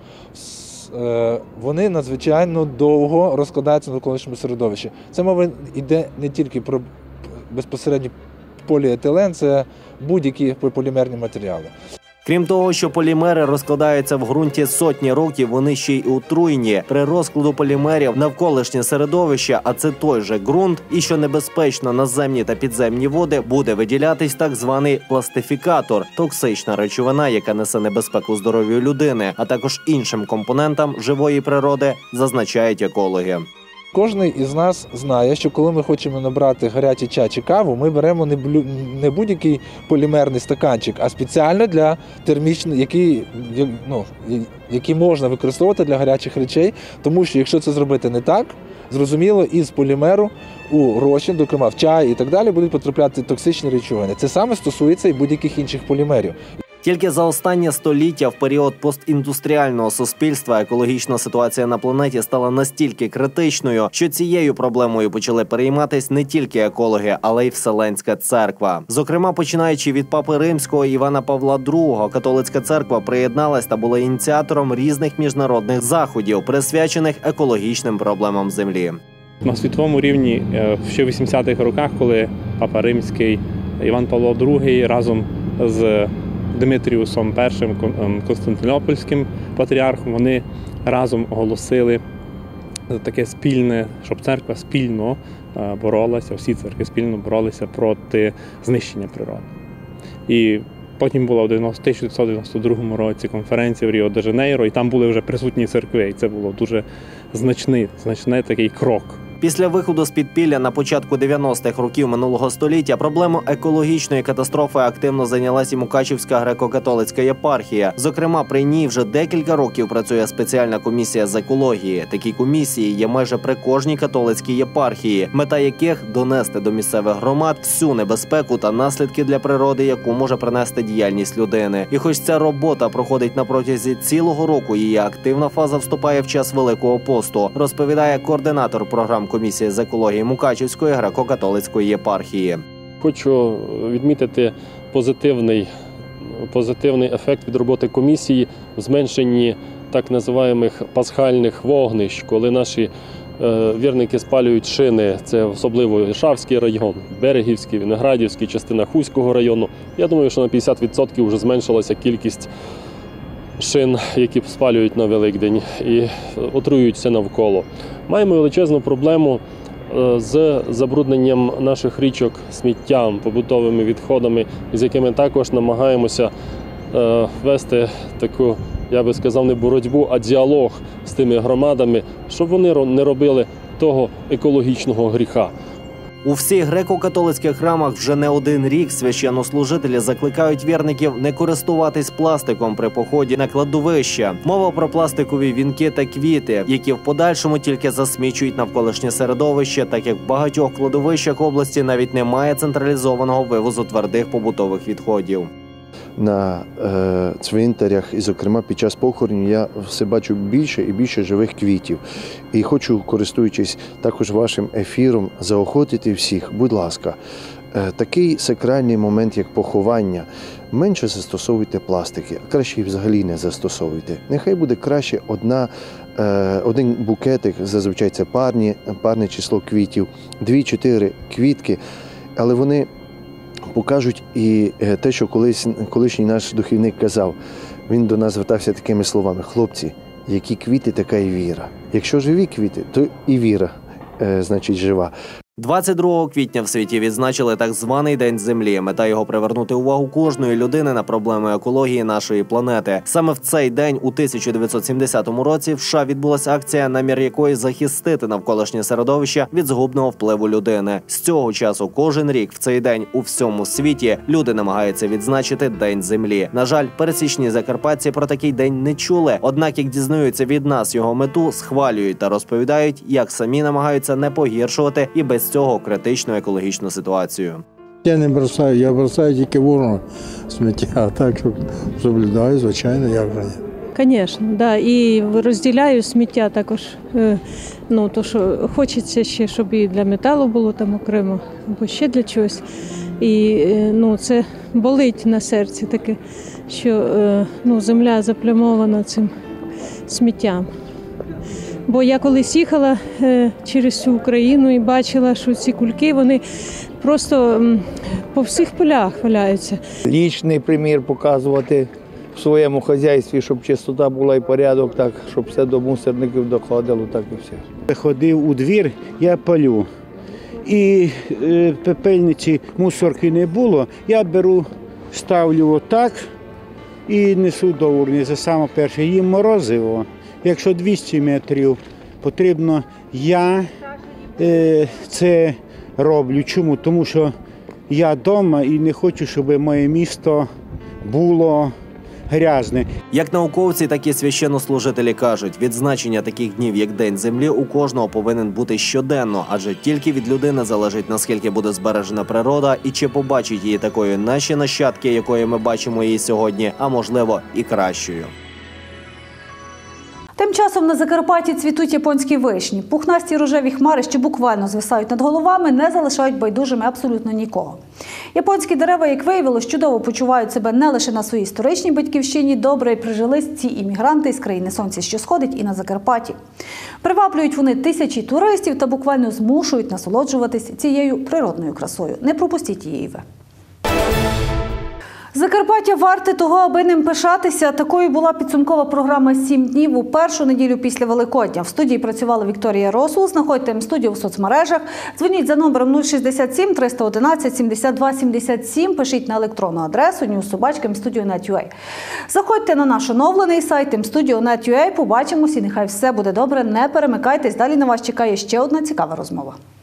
вони надзвичайно довго розкладаються в навколишньому середовищі. Це мова йде не тільки про безпосередньо поліетилен, це будь-які полімерні матеріали. Крім того, що полімери розкладаються в ґрунті сотні років, вони ще й отруйні. При розкладу полімерів навколишнє середовище, а це той же ґрунт, і що небезпечно наземні та підземні води, буде виділятись так званий пластифікатор – токсична речовина, яка несе небезпеку здоров'ю людини, а також іншим компонентам живої природи, зазначають екологи. Кожен із нас знає, що коли ми хочемо набрати гарячий чай чи каву, ми беремо не будь-який полімерний стаканчик, а спеціально для термічних, який, ну, які можна використовувати для гарячих речей, тому що якщо це зробити не так, зрозуміло, із полімеру у розчин, зокрема в чай і так далі, будуть потрапляти токсичні речовини. Це саме стосується і будь-яких інших полімерів. Тільки за останнє століття, в період постіндустріального суспільства, екологічна ситуація на планеті стала настільки критичною, що цією проблемою почали перейматись не тільки екологи, але й Вселенська церква. Зокрема, починаючи від папи Римського Івана Павла другого, католицька церква приєдналась та була ініціатором різних міжнародних заходів, присвячених екологічним проблемам Землі. На світовому рівні ще в вісімдесятих роках, коли папа Римський Іван Павло другий разом з Димитріусом першим, Константинопольським патріархом, вони разом оголосили таке спільне, щоб церква спільно боролася, всі церкви спільно боролися проти знищення природи. І потім була в тисяча дев'ятсот дев'яносто другому році конференція в Ріо-де-Жанейро, і там були вже присутні церкви, і це було дуже значний, значний такий крок Після виходу з підпілля на початку дев'яностих років минулого століття проблемою екологічної катастрофи активно зайнялася Мукачівська греко-католицька єпархія. Зокрема, при ній вже декілька років працює спеціальна комісія з екології. Такі комісії є майже при кожній католицькій єпархії, мета яких – донести до місцевих громад всю небезпеку та наслідки для природи, яку може принести діяльність людини. І хоч ця робота проходить на протязі цілого року, її активна фаза вступає в час Великого посту, розповідає координатор програм комісії з екології Мукачівської греко-католицької єпархії. Хочу відмітити позитивний, позитивний ефект від роботи комісії в зменшенні так називаємих пасхальних вогнищ, коли наші е, вірники спалюють шини, це особливо Іршавський район, Берегівський, Виноградівський, частина Хуського району. Я думаю, що на п'ятдесят відсотків вже зменшилася кількість шин, які спалюють на Великдень і отруюють все навколо. Маємо величезну проблему з забрудненням наших річок сміттям, побутовими відходами, з якими також намагаємося вести таку, я би сказав, не боротьбу, а діалог з тими громадами, щоб вони не робили того екологічного гріха. У всіх греко-католицьких храмах вже не один рік священнослужителі закликають вірників не користуватись пластиком при поході на кладовище. Мова про пластикові вінки та квіти, які в подальшому тільки засмічують навколишнє середовище, так як в багатьох кладовищах області навіть немає централізованого вивозу твердих побутових відходів. На е, цвинтарях, і зокрема під час похоронів, я все бачу більше і більше живих квітів. І хочу, користуючись також вашим ефіром, заохотити всіх, будь ласка, е, такий сакральний момент, як поховання, менше застосовуйте пластики, а краще і взагалі не застосовуйте. Нехай буде краще одна, е, один букетик, зазвичай це парні, парне число квітів, дві-чотири квітки, але вони покажуть і те, що колись, колишній наш духовник казав. Він до нас звертався такими словами: хлопці, які квіти, така і віра. Якщо живі квіти, то і віра, е, значить, жива. двадцять другого квітня в світі відзначили так званий День Землі. Мета його – привернути увагу кожної людини на проблеми екології нашої планети. Саме в цей день у тисяча дев'ятсот сімдесятому році в США відбулася акція, намір якої захистити навколишнє середовище від згубного впливу людини. З цього часу кожен рік в цей день у всьому світі люди намагаються відзначити День Землі. На жаль, пересічні закарпатці про такий день не чули. Однак, як дізнаються від нас його мету, схвалюють та розповідають, як самі намагаються не погіршувати і без цього критичну екологічну ситуацію. Я не бросаю, я бросаю тільки в урну сміття, так що соблюдаю, звичайно, як же ні. Звісно, да. І розділяю сміття також. Ну, то, що хочеться ще, щоб і для металу було там окремо, або ще для чогось. І ну, це болить на серці таке, що ну, земля заплямована цим сміттям. Бо я колись їхала е, через всю Україну і бачила, що ці кульки, вони просто м, по всіх полях валяються. Лічний примір показувати в своєму хазяйстві, щоб чистота була і порядок, так, щоб все до мусорників доходило, так і все. Ходив у двір, я палю. І е, пепельниці, мусорки не було, я беру, ставлю отак і несу до урни. Це саме перше, їм морозиво. Якщо двісті метрів потрібно, я е, це роблю. Чому? Тому що я вдома і не хочу, щоб моє місто було грязне. Як науковці, так і священнослужителі кажуть, відзначення таких днів, як День Землі, у кожного повинен бути щоденно, адже тільки від людини залежить, наскільки буде збережена природа і чи побачать її такою наші нащадки, якою ми бачимо її сьогодні, а можливо і кращою. Тим часом на Закарпатті цвітуть японські вишні. Пухнасті рожеві хмари, що буквально звисають над головами, не залишають байдужими абсолютно нікого. Японські дерева, як виявилось, чудово почувають себе не лише на своїй історичній батьківщині, добре прижились ці іммігранти із країни сонця, що сходить, і на Закарпатті. Приваблюють вони тисячі туристів та буквально змушують насолоджуватись цією природною красою. Не пропустіть її ви. Закарпаття варте того, аби ним пишатися. Такою була підсумкова програма «Сім днів» у першу неділю після Великодня. В студії працювала Вікторія Росул. Знаходьте М-студію в соцмережах. Дзвоніть за номером нуль шістдесят сім триста одинадцять сімдесят два сімдесят сім. Пишіть на електронну адресу ньюс собачка ем студіо крапка нет крапка ю а. Заходьте на наш оновлений сайт ем студіо крапка нет крапка ю а. Побачимось і нехай все буде добре. Не перемикайтесь. Далі на вас чекає ще одна цікава розмова.